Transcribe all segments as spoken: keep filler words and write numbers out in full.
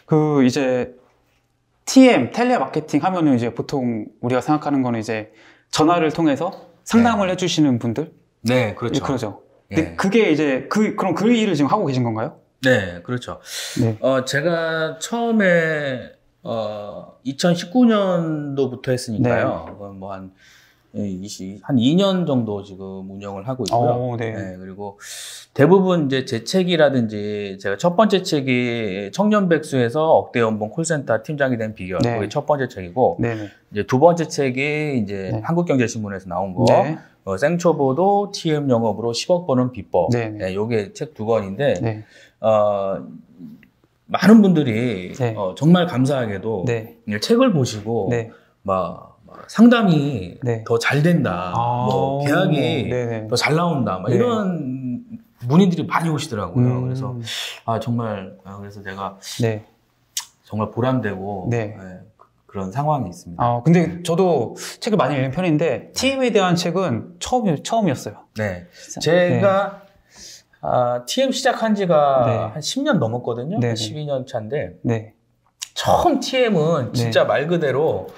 그 이제 티엠, 텔레마케팅 하면은 이제 보통 우리가 생각하는 거는 이제 전화를 통해서 상담을 네. 해주시는 분들? 네, 그렇죠. 예, 그러죠. 예. 근데 그게 이제 그, 그럼 그 일을 지금 하고 계신 건가요? 네, 그렇죠. 네. 어, 제가 처음에, 어, 이천십구 년도부터 했으니까요. 네. 뭐 한, 한 이 년 정도 지금 운영을 하고 있고요. 오, 네. 네, 그리고 대부분 이제 제 책이라든지 제가 첫 번째 책이 청년백수에서 억대 연봉 콜센터 팀장이 된 비결. 네. 그게 첫 번째 책이고. 네네. 이제 두 번째 책이 이제 네. 한국경제신문에서 나온 거. 네. 어, 생초보도 티엠 영업으로 십억 버는 비법. 네. 네, 요게 책 두 권인데. 네. 어, 많은 분들이 네. 어, 정말 감사하게도 네. 책을 보시고 네. 막, 막 상담이 네. 더 잘 된다, 아, 뭐 계약이 네네. 더 잘 나온다, 막 네. 이런 문의들이 많이 오시더라고요. 음. 그래서 아 정말 아, 그래서 제가 네. 정말 보람되고 네. 네, 그런 상황이 있습니다. 아, 근데 저도 책을 많이 읽는 편인데 티엠에 대한 책은 처음, 처음이었어요. 네, 제가 네. 아, 티엠 시작한 지가 네. 한 십 년 넘었거든요. 네. 한 십이 년 차인데 네. 처음 티엠은 진짜 네. 말 그대로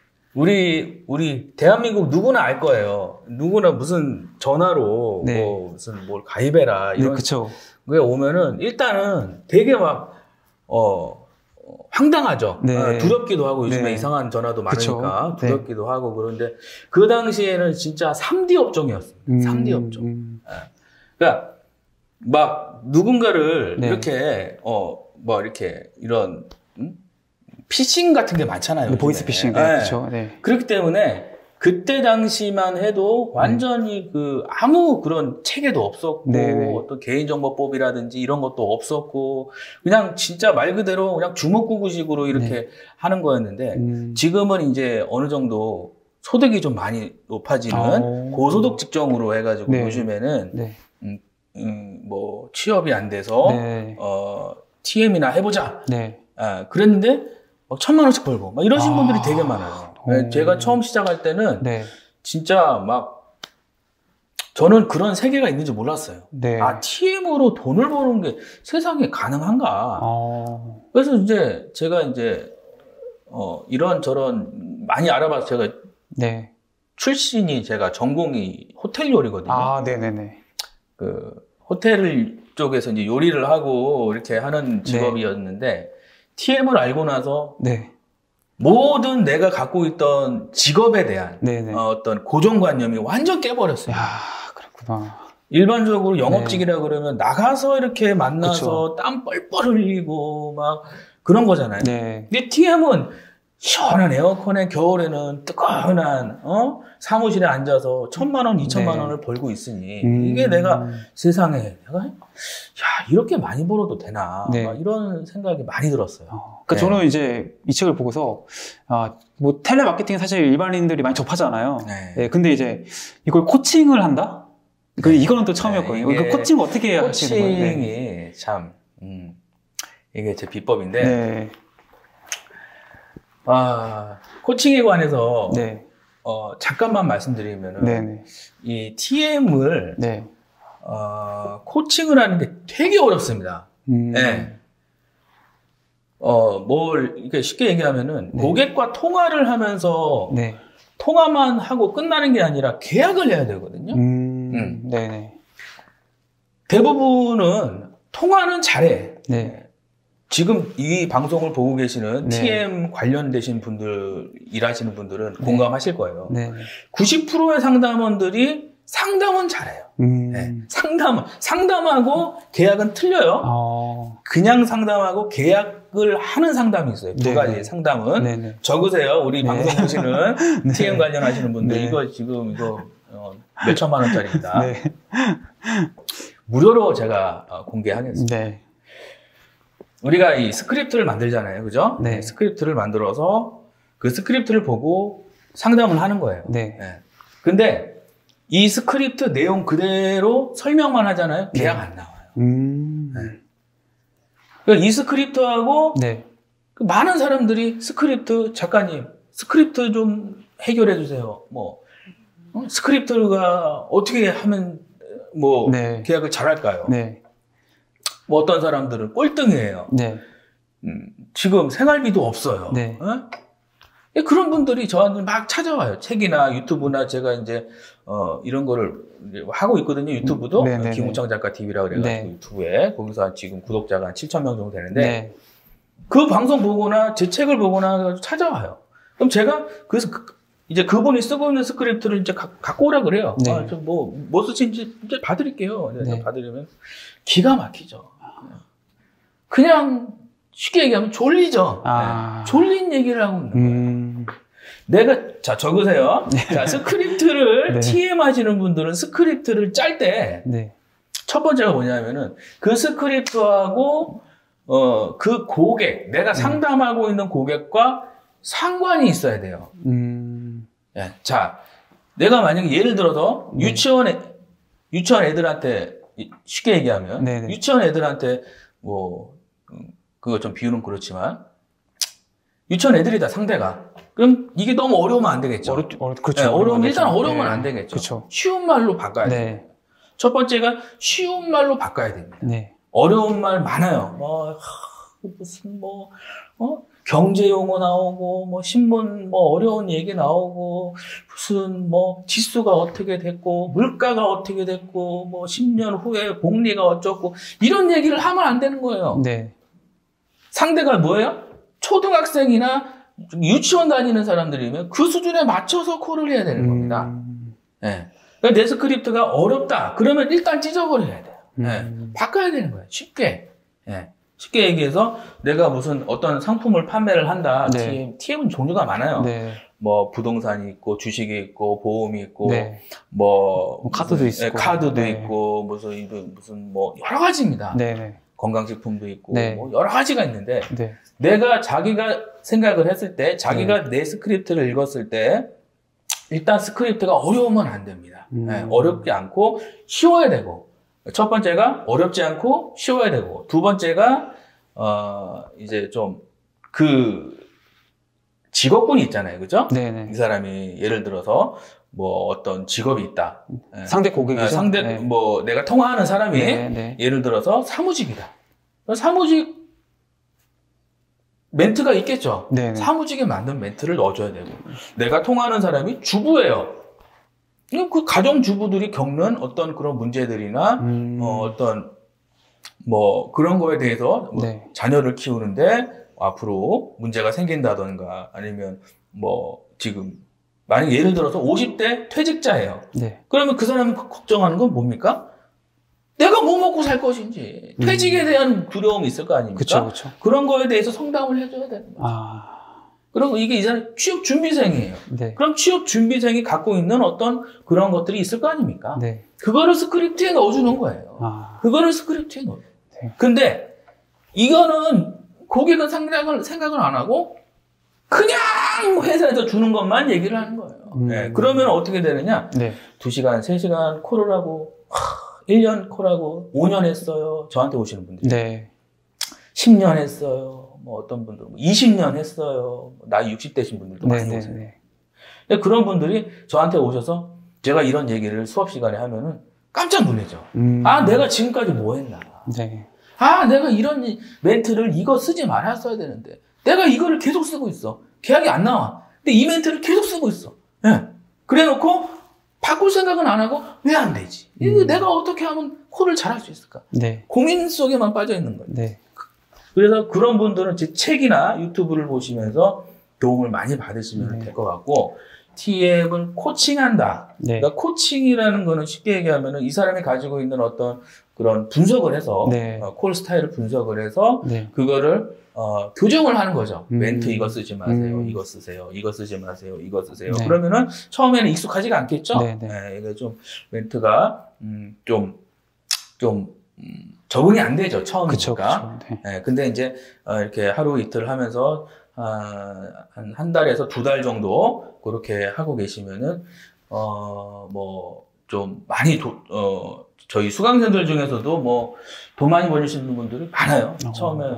우리 우리 대한민국 누구나 알 거예요. 누구나 무슨 전화로 네. 뭐 무슨 뭘 가입해라 이런 네, 그쵸. 게 오면은 일단은 되게 막 어, 황당하죠. 네. 아, 두렵기도 하고 요즘에 네. 이상한 전화도 많으니까 그쵸. 두렵기도 네. 하고 그런데 그 당시에는 진짜 삼 디 업종이었어요. 음, 삼 디 업종. 음. 그러니까 막 누군가를 네. 이렇게 어 뭐 이렇게 이런 음? 피싱 같은 게 많잖아요. 네, 보이스 피싱. 네, 네. 그렇죠. 네. 그렇기 때문에 그때 당시만 해도 완전히 음. 그 아무 그런 체계도 없었고 네네. 어떤 개인정보법이라든지 이런 것도 없었고 그냥 진짜 말 그대로 그냥 주먹구구식으로 이렇게 네. 하는 거였는데 음. 지금은 이제 어느 정도 소득이 좀 많이 높아지는 오. 고소득 직종으로 해가지고 네. 요즘에는 네. 음, 음, 뭐 취업이 안 돼서 네. 어, 티엠이나 해보자. 네. 아, 그랬는데 막 천만 원씩 벌고 막 이러신 아. 분들이 되게 많아요. 오. 제가 처음 시작할 때는 네. 진짜 막 저는 그런 세계가 있는지 몰랐어요. 네. 아 티엠으로 돈을 버는 게 세상에 가능한가? 아. 그래서 이제 제가 이제 어, 이런 저런 많이 알아봐서 제가 네. 출신이 제가 전공이 호텔 요리거든요. 아, 네네네. 그 호텔 쪽에서 이제 요리를 하고 이렇게 하는 직업이었는데 네. 티엠을 알고 나서 네. 모든 내가 갖고 있던 직업에 대한 어, 어떤 고정관념이 완전 깨버렸어요. 야, 그렇구나. 일반적으로 영업직이라 네. 그러면 나가서 이렇게 만나서 그쵸. 땀 뻘뻘 흘리고 막 그런 거잖아요. 네. 근데 티엠은 시원한 에어컨에 겨울에는 뜨거운 어? 사무실에 앉아서 천만 원, 이천만 네. 원을 벌고 있으니 음. 이게 내가 세상에 내가 야 이렇게 많이 벌어도 되나 네. 막 이런 생각이 많이 들었어요. 어, 그러니까 네. 저는 이제 이 책을 보고서 아, 뭐 텔레마케팅 사실 일반인들이 많이 접하잖아요. 네. 네, 근데 이제 이걸 코칭을 한다? 그 네. 이거는 또 처음이었거든요. 네, 그 코칭 어떻게 하시는 거예요? 코칭이 네. 참 음, 이게 제 비법인데. 네. 아, 코칭에 관해서, 네. 어, 잠깐만 말씀드리면은, 네네. 이 티엠을, 네. 어, 코칭을 하는 게 되게 어렵습니다. 음. 네. 어, 뭘, 이렇게 쉽게 얘기하면은, 네. 고객과 통화를 하면서, 네. 통화만 하고 끝나는 게 아니라 계약을 해야 되거든요. 음. 음. 네네. 대부분은 통화는 잘해. 네. 지금 이 방송을 보고 계시는 네. 티엠 관련되신 분들, 일하시는 분들은 네. 공감하실 거예요. 네. 구십 퍼센트의 상담원들이 상담은 잘해요. 음. 네. 상담, 상담하고 계약은 틀려요. 어. 그냥 상담하고 계약을 하는 상담이 있어요. 두 네. 가지 상담은. 네. 적으세요. 우리 네. 방송 보시는 네. 티엠 관련하시는 분들. 네. 이거 지금, 이거, 어, 몇 천만 원짜리입니다. 네. 무료로 제가 공개하겠습니다. 네. 우리가 이 스크립트를 만들잖아요. 그죠? 네. 스크립트를 만들어서 그 스크립트를 보고 상담을 하는 거예요. 네. 네. 근데 이 스크립트 내용 그대로 설명만 하잖아요. 계약 네. 안 나와요. 음. 네. 그러니까 이 스크립트하고 네. 많은 사람들이 스크립트, 작가님, 스크립트 좀 해결해 주세요. 뭐, 어? 스크립트가 어떻게 하면 뭐 네. 계약을 잘 할까요? 네. 뭐 어떤 사람들은 꼴등이에요. 네. 음, 지금 생활비도 없어요. 네. 어? 그런 분들이 저한테 막 찾아와요. 책이나 유튜브나 제가 이제, 어, 이런 거를 하고 있거든요. 유튜브도. 네, 네, 김우창 작가 티비라고 그래가지고 네. 유튜브에. 거기서 지금 구독자가 한 칠천 명 정도 되는데, 네. 그 방송 보거나 제 책을 보거나 찾아와요. 그럼 제가, 그래서 그, 이제 그분이 쓰고 있는 스크립트를 이제 가, 갖고 오라 그래요. 네. 아, 저 뭐, 뭐 쓰신지 이제 봐드릴게요. 네. 봐드리면 기가 막히죠. 그냥 쉽게 얘기하면 졸리죠. 아. 네. 졸린 얘기를 하고 있는 거예요. 음. 내가, 자, 적으세요. 네. 자, 스크립트를, 네. 티엠 하시는 분들은 스크립트를 짤 때, 네. 첫 번째가 뭐냐면은, 그 스크립트하고, 어, 그 고객, 내가 상담하고 음. 있는 고객과 상관이 있어야 돼요. 음. 네. 자, 내가 만약에 예를 들어서, 네. 유치원에, 유치원 애들한테, 쉽게 얘기하면, 네네. 유치원 애들한테, 뭐, 그거 좀 비유는 그렇지만, 유치원 애들이다, 상대가. 그럼 이게 너무 어려우면 안 되겠죠. 어려, 어려, 그렇죠. 네, 어려우면, 일단 어려우면 네. 안 되겠죠. 그렇죠. 쉬운 말로 바꿔야 네. 돼요. 첫 번째가 쉬운 말로 바꿔야 됩니다. 네. 어려운 말 많아요. 뭐, 하, 무슨 뭐, 어? 경제 용어 나오고, 뭐, 신문, 뭐, 어려운 얘기 나오고, 무슨, 뭐, 지수가 어떻게 됐고, 물가가 어떻게 됐고, 뭐, 십 년 후에 복리가 어쩌고, 이런 얘기를 하면 안 되는 거예요. 네. 상대가 뭐예요? 초등학생이나 유치원 다니는 사람들이면 그 수준에 맞춰서 콜을 해야 되는 겁니다. 음... 네. 그러니까 내 스크립트가 어렵다. 그러면 일단 찢어버려야 돼요. 음... 네. 바꿔야 되는 거예요. 쉽게. 네. 쉽게 얘기해서 내가 무슨 어떤 상품을 판매를 한다. 네. 티엠, 티엠은 종류가 많아요. 네. 뭐 부동산이 있고 주식이 있고 보험이 있고 네. 뭐, 뭐 카드도 있고 네, 카드도 네. 있고 무슨 무슨 뭐 여러 가지입니다. 네. 건강식품도 있고 네. 뭐 여러 가지가 있는데 네. 내가 자기가 생각을 했을 때 자기가 네. 내 스크립트를 읽었을 때 일단 스크립트가 어려우면 안 됩니다. 음. 네, 어렵지 않고 쉬워야 되고 첫 번째가 어렵지 않고 쉬워야 되고 두 번째가 어 이제 좀 그 직업군이 있잖아요, 그죠? 네네. 이 사람이 예를 들어서 뭐 어떤 직업이 있다. 상대 고객이죠. 상대 네. 뭐 내가 통화하는 사람이 네네. 예를 들어서 사무직이다. 사무직 멘트가 있겠죠. 네네. 사무직에 맞는 멘트를 넣어줘야 되고 내가 통화하는 사람이 주부예요. 그 가정 주부들이 겪는 어떤 그런 문제들이나 음... 어, 어떤 뭐 그런 거에 대해서 뭐 네. 자녀를 키우는데 앞으로 문제가 생긴다던가 아니면 뭐 지금 만약 예를 들어서 오십 대 퇴직자예요. 네. 그러면 그 사람이 걱정하는 건 뭡니까? 내가 뭐 먹고 살 것인지 퇴직에 대한 두려움이 있을 거 아닙니까? 그쵸, 그쵸. 그런 거에 대해서 성담을 해줘야 되는 거죠. 아... 그리고 이게 이 사람 취업 준비생이에요. 네. 그럼 취업 준비생이 갖고 있는 어떤 그런 것들이 있을 거 아닙니까? 네. 그거를 스크립트에 넣어주는 거예요. 아... 그거를 스크립트에 넣어요. 네. 근데 이거는 고객은 생각을, 생각을 안 하고 그냥 회사에서 주는 것만 얘기를 하는 거예요. 음... 네. 그러면 어떻게 되느냐? 네. 두 시간, 세 시간 콜을 하고 하, 일 년 콜하고 오 년 했어요. 저한테 오시는 분들이. 네. 십 년 했어요. 뭐 어떤 분들은 이십 년 했어요. 나이 육십 대신 분들도 많이 네, 오세요. 네, 네. 그런 분들이 저한테 오셔서 제가 이런 얘기를 수업 시간에 하면은 깜짝 놀라죠. 음... 아, 내가 지금까지 뭐 했나. 네. 아, 내가 이런 멘트를 이거 쓰지 말았어야 되는데 내가 이거를 계속 쓰고 있어. 계약이 안 나와. 근데 이 멘트를 계속 쓰고 있어. 네. 그래 놓고 바꿀 생각은 안 하고 왜 안 되지? 음. 내가 어떻게 하면 콜을 잘할 수 있을까? 네. 고민 속에만 빠져 있는 거예요. 네. 그래서 그런 분들은 제 책이나 유튜브를 보시면서 도움을 많이 받으시면 네. 될 것 같고 티엠은 코칭한다. 네. 그러니까 코칭이라는 거는 쉽게 얘기하면 이 사람이 가지고 있는 어떤 그런 분석을 해서 네. 어, 콜 스타일을 분석을 해서 네. 그거를 어, 교정을 하는 거죠. 음. 멘트 이거 쓰지 마세요. 음. 이거 쓰세요. 이거 쓰지 마세요. 이거 쓰세요. 네. 그러면은 처음에는 익숙하지가 않겠죠. 네, 네. 네, 이게 좀 멘트가 음, 좀 좀 음, 적응이 안 되죠. 처음이니까. 네. 네, 근데 이제 어, 이렇게 하루 이틀 하면서 아, 한, 한 달에서 두 달 정도 그렇게 하고 계시면은 어, 뭐 좀 많이 도, 어, 저희 수강생들 중에서도 뭐 돈 많이 버시는 분들이 많아요. 어. 처음에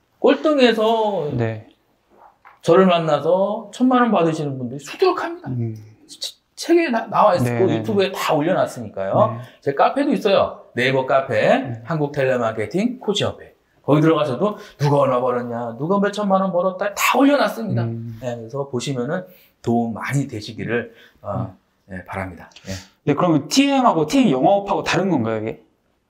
꼴등에서 네. 저를 만나서 천만 원 받으시는 분들이 수두룩합니다. 음. 책에 나, 나와 있고 네, 유튜브에 네. 다 올려놨으니까요. 네. 제 카페도 있어요. 네이버 카페, 네. 한국 텔레마케팅 코치협회. 거기 들어가서도 누가 얼마 벌었냐, 누가 몇 천만 원 벌었다 다 올려놨습니다. 음. 네, 그래서 보시면은 도움 많이 되시기를 어, 음. 네, 바랍니다. 네. 네, 그러면 티엠하고 티엠 영업하고 다른 건가요, 이게?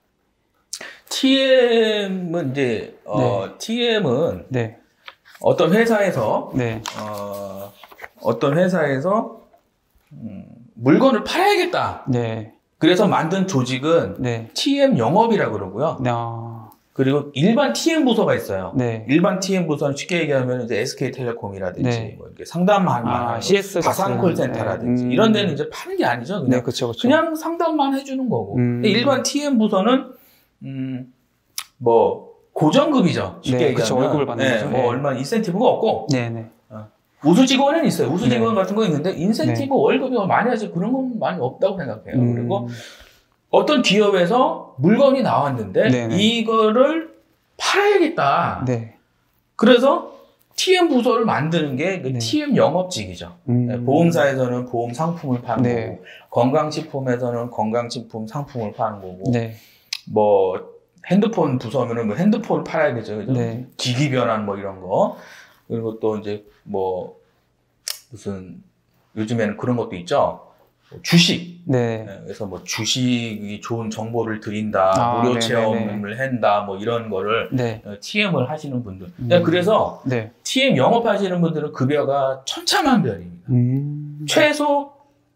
티엠은 이제 어, 네. 티엠은 네. 어떤 회사에서 네. 어, 어떤 회사에서 음, 물건을 팔아야겠다. 네. 그래서 만든 조직은 네. 티엠 영업이라고 그러고요. 아. 그리고 일반 티엠 부서가 있어요. 네. 일반 티엠 부서는 쉽게 얘기하면 이제 에스케이텔레콤이라든지 네. 뭐 이렇게 상담만 아, 하는 씨에스 다산 콜센터라든지 네. 음. 이런 데는 이제 파는 게 아니죠. 그냥, 네, 그쵸, 그쵸. 그냥 상담만 해주는 거고. 음. 일반 티엠 부서는 음, 뭐 고정급이죠. 쉽게 네, 얘기하면. 그쵸, 월급을 받는 네, 거죠. 뭐 네. 얼마 인센티브가 없고. 네, 네. 어. 우수 직원은 있어요. 우수 직원 네. 같은 거 있는데 인센티브 네. 월급이 많이 하지 그런 건 많이 없다고 생각해요. 음. 그리고 어떤 기업에서 물건이 나왔는데 네네. 이거를 팔아야겠다. 네. 그래서 티엠 부서를 만드는 게 그 네. 티엠 영업직이죠. 음. 보험사에서는 보험 상품을 파는 네. 거고, 건강식품에서는 건강식품 상품을 파는 거고, 네. 뭐 핸드폰 부서면은 뭐 핸드폰을 팔아야겠죠, 그죠? 네. 기기 변환 뭐 이런 거. 그리고 또 이제 뭐 무슨 요즘에는 그런 것도 있죠. 주식. 네. 네, 그래서 뭐 주식이 좋은 정보를 드린다, 아, 무료 네네네. 체험을 한다, 뭐 이런 거를 네. 티엠을 하시는 분들. 음. 네, 그래서 네. 티엠 영업하시는 분들은 급여가 천차만별입니다. 음. 최소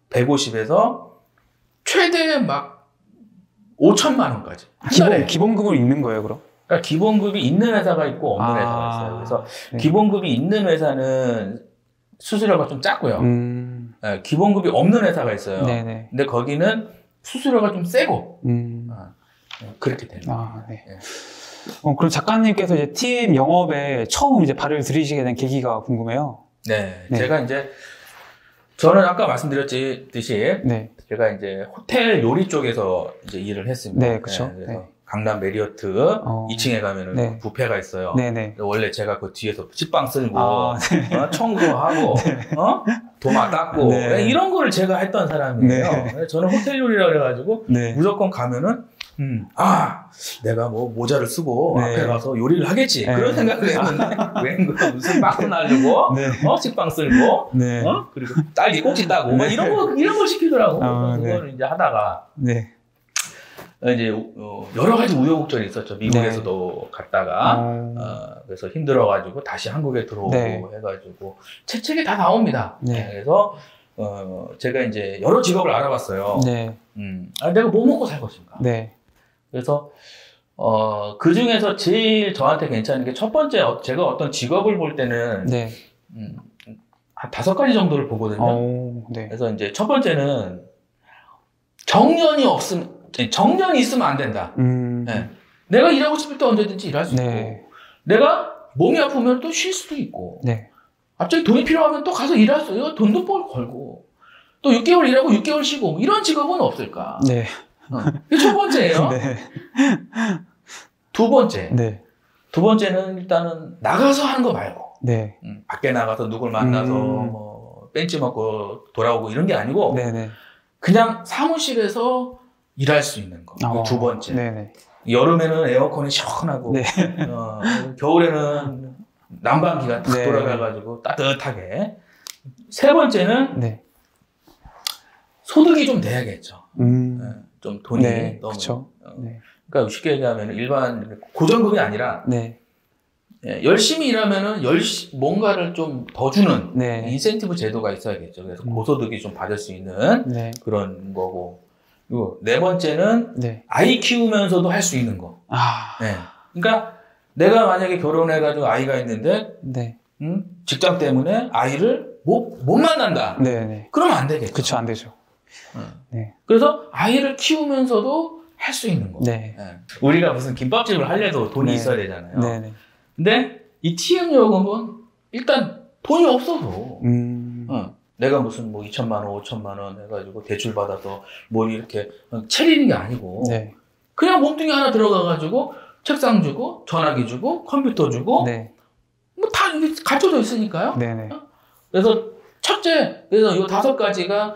백오십에서 최대 막 오천만 원까지. 한 기본, 달에. 기본급은 있는 거예요, 그럼? 그러니까 기본급이 있는 회사가 있고 없는 아. 회사가 있어요. 그래서 네. 기본급이 있는 회사는 수수료가 좀 작고요. 음. 네, 기본급이 없는 회사가 있어요. 네네. 근데 거기는 수수료가 좀 세고 음. 아, 그렇게 됩니다. 아, 네. 네. 어, 그럼 작가님께서 이제 티엠 영업에 처음 이제 발을 들이시게 된 계기가 궁금해요. 네, 네. 제가 이제 저는 아까 말씀드렸듯이 네. 제가 이제 호텔 요리 쪽에서 이제 일을 했습니다. 네, 그쵸. 그래서 네. 강남 메리어트 어. 이 층에 가면은 네. 뷔페가 있어요. 네네. 원래 제가 그 뒤에서 식빵 쓸고 아, 네. 어, 청소하고 어? 도마 닦고 네. 네, 이런 거를 제가 했던 사람이에요. 네. 저는 호텔 요리라 그래가지고 네. 무조건 가면은 음, 아 내가 뭐 모자를 쓰고 네. 앞에 가서 요리를 하겠지 네. 그런 생각을 했는데 웬걸 무슨 빵꾸 날리고 네. 어? 식빵 쓸고 네. 어? 그리고 딸기 꼭지 따고 막 이런 거 이런 걸 시키더라고. 아, 그거를 네. 이제 하다가 네. 이제 어, 여러 가지 우여곡절이 있었죠. 미국에서도 갔다가 어. 어, 그래서 힘들어가지고 다시 한국에 들어오고 네. 해가지고 채책이 다 나옵니다. 네. 그래서 어, 제가 이제 여러 직업을 알아봤어요. 네. 음, 아, 내가 뭐 먹고 살 것인가. 네. 그래서 어, 그 중에서 제일 저한테 괜찮은 게 첫 번째 어, 제가 어떤 직업을 볼 때는 네. 음, 한 다섯 가지 정도를 보거든요. 오, 네. 그래서 이제 첫 번째는 정년이 없음 정년이 있으면 안 된다. 음. 네. 내가 일하고 싶을 때 언제든지 일할 수 네. 있고, 내가 몸이 아프면 또 쉴 수도 있고, 네. 갑자기 돈이 필요하면 또 가서 일할 수 있고, 돈도 벌고, 또 육 개월 일하고 육 개월 쉬고, 이런 직업은 없을까? 네. 어. 이게 첫 번째예요. 네. 두 번째. 네. 두 번째는 일단은 나가서 하는 거 말고, 네. 음, 밖에 나가서 누굴 만나서 음. 뭐 벤치 먹고 돌아오고 이런 게 아니고, 네네. 그냥 사무실에서 일할 수 있는 거. 어, 두 번째. 네네. 여름에는 에어컨이 시원하고, 네. 어, 겨울에는 난방기가 탁 네. 돌아가가지고 따뜻하게. 세 번째는 네. 소득이 좀 돼야겠죠. 음. 네, 좀 돈이 네, 너무. 그쵸. 어, 네. 그러니까 쉽게 얘기하면 일반 고정급이 아니라 네. 예, 열심히 일하면은 열시, 뭔가를 좀 더 주는 네. 인센티브 제도가 있어야겠죠. 그래서 음. 고소득이 좀 받을 수 있는 네. 그런 거고. 그리고 네 번째는 네. 아이 키우면서도 할 수 있는 거. 아. 네. 그러니까 내가 만약에 결혼해가지고 아이가 있는데 네. 음? 직장 때문에 아이를 못, 못 만난다. 네네. 그러면 안 되겠죠. 그쵸, 안 되죠. 응. 네. 그래서 아이를 키우면서도 할 수 있는 거. 네. 네. 우리가 무슨 김밥집을 하려도 돈이 네. 있어야 되잖아요. 네네. 근데 이 티엠 요금은 일단 돈이 없어도 음. 어, 내가 무슨 뭐 이천만 원, 오천만 원 해가지고 대출 받아서 뭘 이렇게 차리는 게 아니고 네. 그냥 몸뚱이 하나 들어가가지고 책상 주고 전화기 주고 컴퓨터 주고 네. 뭐 다 이게 갖춰져 있으니까요. 네네. 그래서 첫째, 그래서 이 다섯 가지가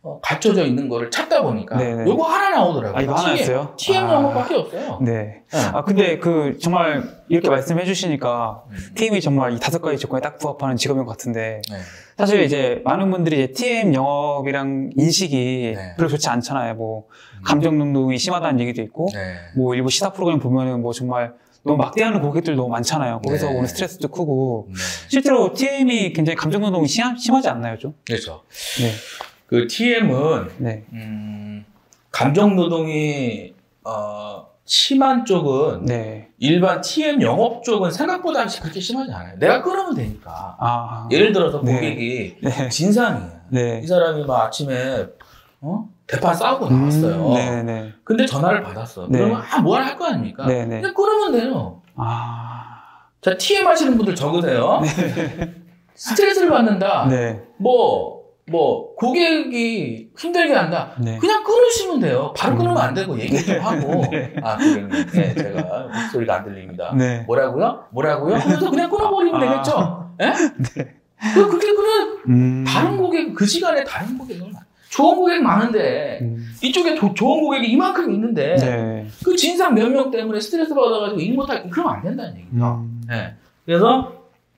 어, 갖춰져 있는 거를 찾다 보니까 네네. 요거 하나 나오더라고요. 아, 이거 하나였어요? 티엠 아. 영어밖에 없어요. 네. 네. 아 근데 그 정말 이렇게 말씀해 주시니까 음. 티엠이 정말 이 다섯 가지 조건에 딱 부합하는 직업인 것 같은데 네. 사실 이제 많은 분들이 이제 티엠 영업이랑 인식이 네. 별로 좋지 않잖아요. 뭐 감정 능동이 심하다는 얘기도 있고 네. 뭐 일부 시사 프로그램 보면은 뭐 정말 너무 막대하는 고객들 너무 많잖아요. 거기서 네. 오는 스트레스도 크고 네. 실제로 티엠이 굉장히 감정 노동이 심, 심하지 않나요, 좀? 그렇죠. 네. 그 티엠은 네. 음, 감정 노동이 어, 심한 쪽은 네. 일반 티엠 영업 쪽은 생각보다 그렇게 심하지 않아요. 내가 끊으면 되니까. 아, 예를 들어서 고객이 네. 진상이에요. 네. 이 사람이 막 아침에 어? 대파 싸우고 나왔어요. 음, 네네. 근데 전화를 받았어. 네. 그러면 아, 뭘 할 거 아닙니까? 네네. 그냥 끊으면 돼요. 아. 자, 티엠 하시는 분들 적으세요. 네. 스트레스를 받는다. 네. 뭐, 뭐, 고객이 힘들게 한다. 네. 그냥 끊으시면 돼요. 바로 끊으면 안 되고 얘기 좀 하고. 네. 아, 고객님, 네, 제가 목소리가 안 들립니다. 네. 뭐라고요? 뭐라고요? 하면서 그냥 끊어버리면 아. 되겠죠? 예? 네? 그, 그게 그러면 음. 다른 고객, 그 시간에 다른 고객을 좋은 고객 많은데 음. 이쪽에 도, 좋은 고객이 이만큼 있는데 네. 그 진상 몇 명 때문에 스트레스 받아가지고 일 못할 그러면 안 된다는 얘기죠. 음. 네. 그래서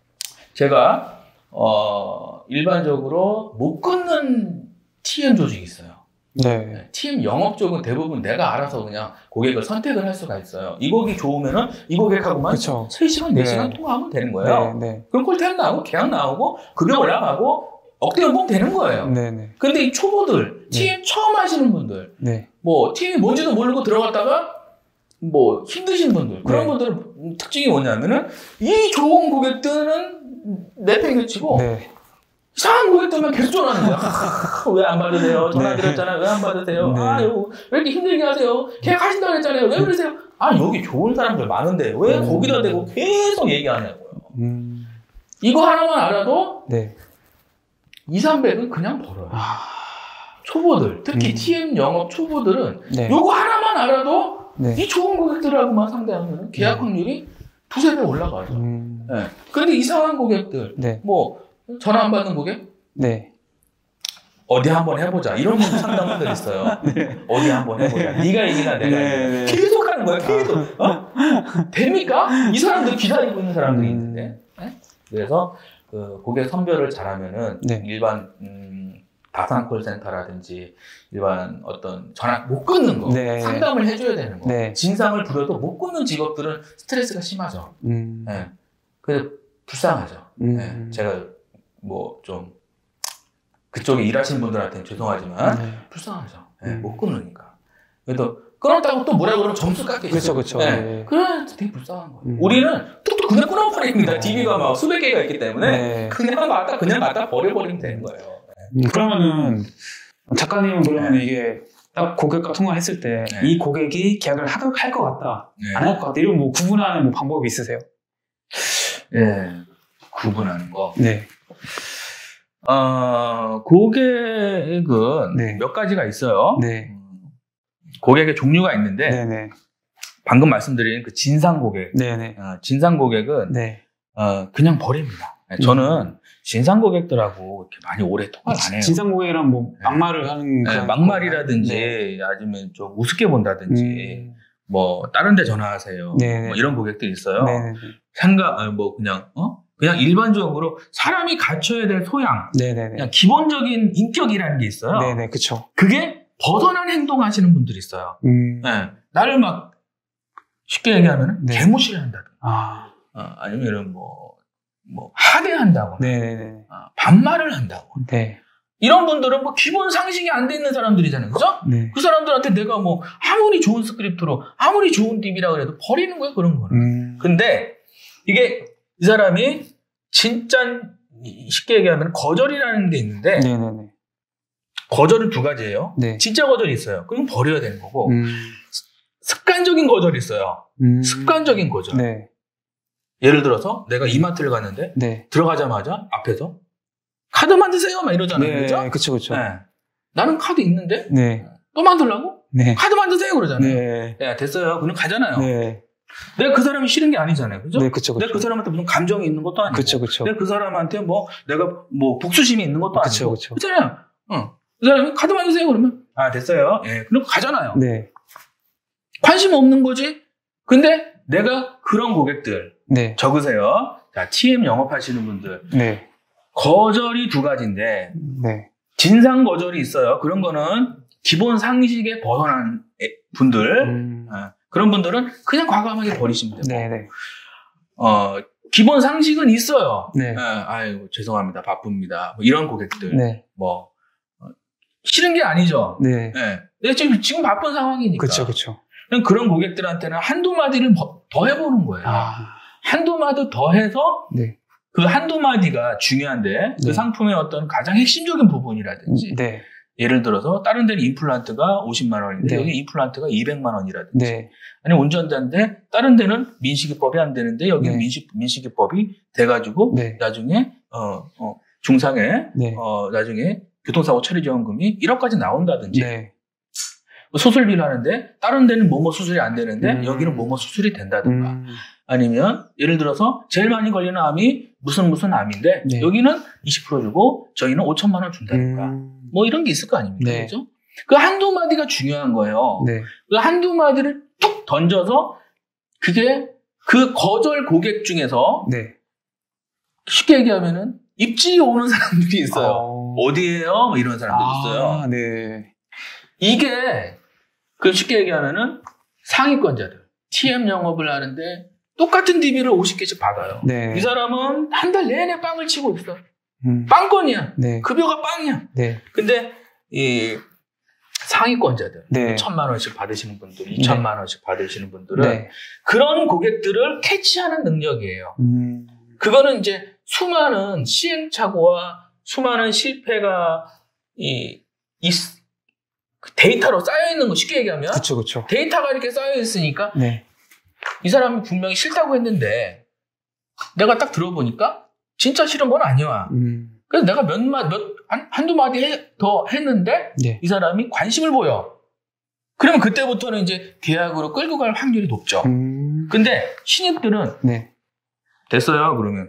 제가 어, 일반적으로 못 끊는 티엠 조직이 있어요. 네. 네. 티엠 영업 쪽은 대부분 내가 알아서 그냥 고객을 선택을 할 수가 있어요. 이 고객이 좋으면은 이 고객하고만 그쵸. 세 시간, 네 시간 네. 통화하면 되는 거예요. 네. 네. 그럼 콜택 나오고 계약 나오고 급여 올라가고 억대 연봉 되는 거예요. 네네. 근데 이 초보들, 티엠 네. 처음 하시는 분들, 네. 뭐, 티엠이 뭔지도 모르고 들어갔다가, 뭐, 힘드신 분들, 그런 네. 분들은 특징이 뭐냐면은, 이 좋은 고객들은 내팽개치고, 네. 이상한 고객들만 계속 전화하는 거야. 왜 안 받으세요? 전화 드렸잖아요. 왜 안 받으세요? 네. 아, 요, 왜 이렇게 힘들게 하세요? 계약하신다고 했잖아요. 왜 그러세요? 아, 여기 좋은 사람들 많은데, 왜 음. 거기다 대고 계속 얘기하냐고요. 음. 이거 하나만 알아도, 네. 이삼백은 그냥 벌어요. 아... 초보들, 특히 음. 티엠 영업 초보들은 네. 요거 하나만 알아도 네. 이 좋은 고객들하고만 상대하면 계약 확률이 두세 배 올라가죠. 음. 네. 근데 이상한 고객들, 네. 뭐 전화 안 받는 고객? 네. 어디 한번 해보자. 이런 분들 상담분들 있어요. 네. 어디 한번 해보자. 네가 얘기나 내가 네. 얘기나. 계속 하는 거야. 계속. 어? 됩니까? 이 사람들 기다리고 있는 사람들이 있는데. 네? 그래서 그 고객 선별을 잘하면은 네. 일반 음, 다산 콜센터라든지 일반 어떤 전화 못 끊는 거 네. 상담을 해줘야 되는 거 네. 진상을 부려도 못 끊는 직업들은 스트레스가 심하죠. 음. 네. 그래서 불쌍하죠. 음. 네. 제가 뭐 좀 그쪽에 일하시는 분들한테는 죄송하지만 네. 불쌍하죠. 네. 음. 못 끊으니까. 그래도 끊었다고 또 뭐라 그러면 점수 깎여 있어요. 그렇죠, 그렇죠. 네. 네. 그래서 되게 불쌍한 거예요. 음. 우리는 뚝뚝 그냥 끊어버립니다. 디비가 막 수백 개가 있기 때문에 네. 그냥 갖다 그냥 갖다 버려버리면 되는 거예요. 네. 음, 그러면은 작가님은 그러면 네. 이게 딱 고객과 통화했을 때 이 네. 고객이 계약을 할 것 같다, 네. 안 할 것 같다 이런 뭐 구분하는 뭐 방법이 있으세요? 네, 구분하는 거. 네. 어, 고객은 네. 몇 가지가 있어요. 네. 고객의 종류가 있는데 네네. 방금 말씀드린 그 진상 고객, 네네. 어, 진상 고객은 네. 어, 그냥 버립니다. 네, 저는 음. 진상 고객들하고 이렇게 많이 오래 통화를 안 해요. 진상 고객이란 뭐 막말을 하는 네, 막말이라든지 네. 아니면 좀 우습게 본다든지 음. 뭐 다른 데 전화하세요. 뭐 이런 고객들이 있어요. 네네. 상가 뭐 그냥 어 그냥 일반적으로 사람이 갖춰야 될 소양, 네네네. 그냥 기본적인 인격이라는 게 있어요. 네네, 그렇죠. 그게 벗어난 행동하시는 분들이 있어요. 음. 네. 나를 막 쉽게 얘기하면 네. 개무시를 한다든가 아. 어, 아니면 뭐, 뭐 하대한다거나 어, 반말을 한다거나 네. 이런 분들은 뭐 기본 상식이 안 돼 있는 사람들이잖아요. 그죠? 네. 그 사람들한테 내가 뭐 아무리 좋은 스크립트로 아무리 좋은 딥이라고 해도 버리는 거야 그런 거는. 음. 근데 이게 이 사람이 진짜 쉽게 얘기하면 거절이라는 게 있는데 네네네. 거절은 두 가지예요. 네. 진짜 거절이 있어요. 그럼 버려야 되는 거고 음. 습관적인 거절이 있어요. 음. 습관적인 거절. 네. 예를 들어서 내가 이마트를 갔는데 네. 들어가자마자 앞에서 카드 만드세요 막 이러잖아요. 네. 그렇죠? 그쵸, 그쵸. 네. 나는 카드 있는데 네. 또 만들라고? 네. 카드 만드세요 그러잖아요. 네. 야, 됐어요. 그냥 가잖아요. 네. 내가 그 사람이 싫은 게 아니잖아요. 그죠? 네, 그쵸, 그쵸. 내가 그 사람한테 무슨 감정이 있는 것도 아니고. 그쵸, 그쵸. 내가 그 사람한테 뭐, 내가 뭐, 복수심이 있는 것도 아니고. 그쵸, 그쵸. 그렇잖아요. 응. 그 사람이 카드만 주세요 그러면 아 됐어요. 예, 그럼 가잖아요. 네. 관심 없는 거지. 근데 내가 그런 고객들 네. 적으세요. 자, 티엠 영업하시는 분들. 네. 거절이 두 가지인데 네. 진상 거절이 있어요. 그런 거는 기본 상식에 벗어난 분들 음. 어, 그런 분들은 그냥 과감하게 버리시면 돼요. 네, 네. 어, 기본 상식은 있어요. 네. 예, 아이고 죄송합니다. 바쁩니다. 뭐 이런 고객들. 네. 뭐 어, 싫은 게 아니죠. 네. 예. 근데 지금 지금 바쁜 상황이니까. 그렇죠, 그렇죠. 그런 고객들한테는 한두 마디를 더 해보는 거예요. 아. 한두 마디 더 해서 네. 그 한두 마디가 중요한데 네. 그 상품의 어떤 가장 핵심적인 부분이라든지 네. 예를 들어서 다른 데는 임플란트가 오십만 원인데 네. 여기 임플란트가 이백만 원이라든지 네. 아니 운전자인데 다른 데는 민식이법이 안 되는데 여기는 네. 민식, 민식이법이 돼가지고 네. 나중에 어, 어, 중상에 네. 어, 나중에 교통사고 처리지원금이 일억까지 나온다든지 네. 수술비를 하는데 다른 데는 뭐뭐 수술이 안 되는데 음. 여기는 뭐뭐 수술이 된다든가 음. 아니면 예를 들어서 제일 많이 걸리는 암이 무슨 무슨 암인데 네. 여기는 이십 퍼센트 주고 저희는 오천만 원 준다든가 음. 뭐 이런 게 있을 거 아닙니까? 네. 그죠? 그 한두 마디가 중요한 거예요. 네. 그 한두 마디를 툭 던져서 그게 그 거절 고객 중에서 네. 쉽게 얘기하면은 입질이 오는 사람들이 있어요. 어. 어디에요? 뭐 이런 사람들이 아, 있어요. 네. 이게 그 쉽게 얘기하면은 상위권자들 티엠 영업을 하는데 똑같은 디비를 오십 개씩 받아요. 네. 이 사람은 한 달 내내 빵을 치고 있어. 음. 빵건이야. 네. 급여가 빵이야. 네. 근데 이 상위권자들 네. 천만 원씩 받으시는 분들, 이천만 원씩 받으시는 분들은 네. 그런 고객들을 캐치하는 능력이에요. 음. 그거는 이제 수많은 시행착오와 수많은 실패가 이, 이 데이터로 쌓여 있는 거 쉽게 얘기하면 그쵸, 그쵸. 데이터가 이렇게 쌓여 있으니까 네. 이 사람이 분명히 싫다고 했는데 내가 딱 들어보니까 진짜 싫은 건 아니야. 음. 그래서 내가 몇 마, 몇, 한, 한두 마디 해, 더 했는데 네. 이 사람이 관심을 보여. 그러면 그때부터는 이제 계약으로 끌고 갈 확률이 높죠. 음. 근데 신입들은 네. 됐어요 그러면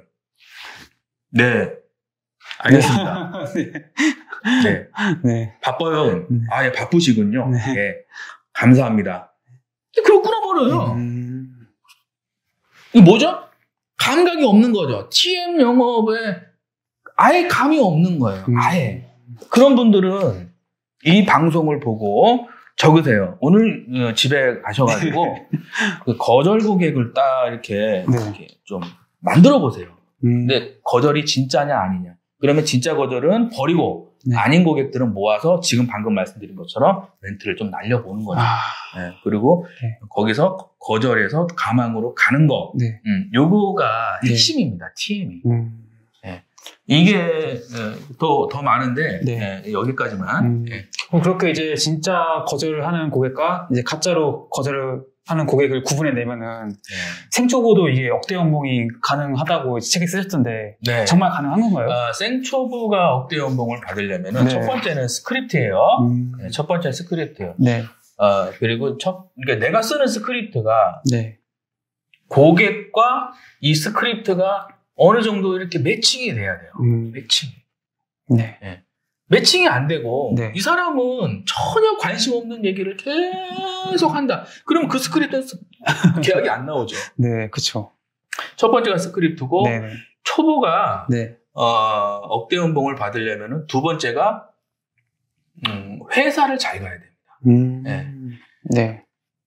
네 알겠습니다. 네. 네. 네. 바빠요. 네. 아, 예, 바쁘시군요. 네. 예. 감사합니다. 그럼 끊어버려요. 음. 이게 뭐죠? 감각이 없는 거죠. 티엠 영업에 아예 감이 없는 거예요. 음. 아예. 그런 분들은 이 방송을 보고 적으세요. 오늘 어, 집에 가셔가지고 그 거절 고객을 딱 이렇게, 네. 이렇게 좀 만들어 보세요. 음. 근데 거절이 진짜냐 아니냐. 그러면 진짜 거절은 버리고 네. 아닌 고객들은 모아서 지금 방금 말씀드린 것처럼 멘트를 좀 날려보는 거죠. 아. 네, 그리고 네. 거기서 거절해서 가망으로 가는 거. 네. 음, 요거가 네. 핵심입니다. 티엠이. 음. 이게 더, 더 많은데 네. 예, 여기까지만. 음. 예. 그럼 그렇게 이제 진짜 거절을 하는 고객과 이제 가짜로 거절을 하는 고객을 구분해내면은 예. 생초보도 이게 억대 연봉이 가능하다고 책에 쓰셨던데 네. 정말 가능한 건가요? 아, 생초보가 억대 연봉을 받으려면은 네. 첫 번째는 스크립트예요. 음. 네, 첫 번째는 스크립트예요. 네. 어, 그리고 첫, 그러니까 내가 쓰는 스크립트가 네. 고객과 이 스크립트가 어느 정도 이렇게 매칭이 돼야 돼요. 음. 매칭. 네. 매칭이 안 되고 네. 이 사람은 전혀 관심 없는 얘기를 계속 한다. 그러면 그 스크립트는 계약이 안 나오죠. 네, 그쵸. 첫 번째가 스크립트고 네. 초보가 네. 어, 억대 연봉을 받으려면 두 번째가 음, 회사를 잘 가야 됩니다. 음. 네. 네.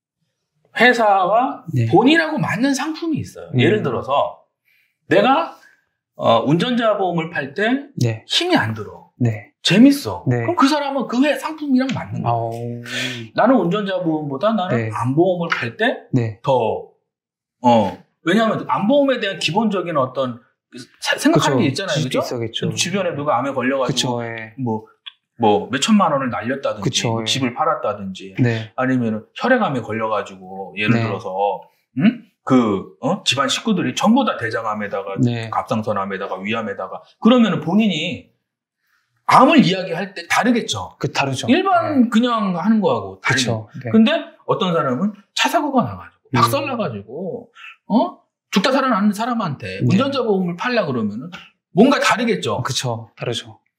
회사와 네. 본인하고 맞는 상품이 있어요. 음. 예를 들어서 내가 어, 운전자 보험을 팔 때 네. 힘이 안 들어. 네. 재밌어. 네. 그럼 그 사람은 그 회 상품이랑 맞는 거야. 아오. 나는 운전자 보험보다 나는 네. 안보험을 팔 때 네. 더, 어, 왜냐하면 안보험에 대한 기본적인 어떤 생각하는 그쵸. 게 있잖아요. 그죠? 있어겠죠. 주변에 누가 암에 걸려가지고 그쵸. 예. 뭐, 뭐, 몇천만 원을 날렸다든지, 그쵸, 뭐 예. 집을 팔았다든지, 네. 아니면 혈액암에 걸려가지고, 예를 네. 들어서, 응? 그, 어? 집안 식구들이 전부 다 대장암에다가, 네. 갑상선암에다가, 위암에다가, 그러면은 본인이 암을 이야기할 때 다르겠죠. 그 다르죠. 일반 네. 그냥 하는 거하고 다르죠. 그쵸. 네. 근데 어떤 사람은 차 사고가 나가지고, 음. 박살나가지고, 어? 죽다 살아나는 사람한테 네. 운전자 보험을 팔려 그러면은 뭔가 다르겠죠. 그쵸. 다르죠.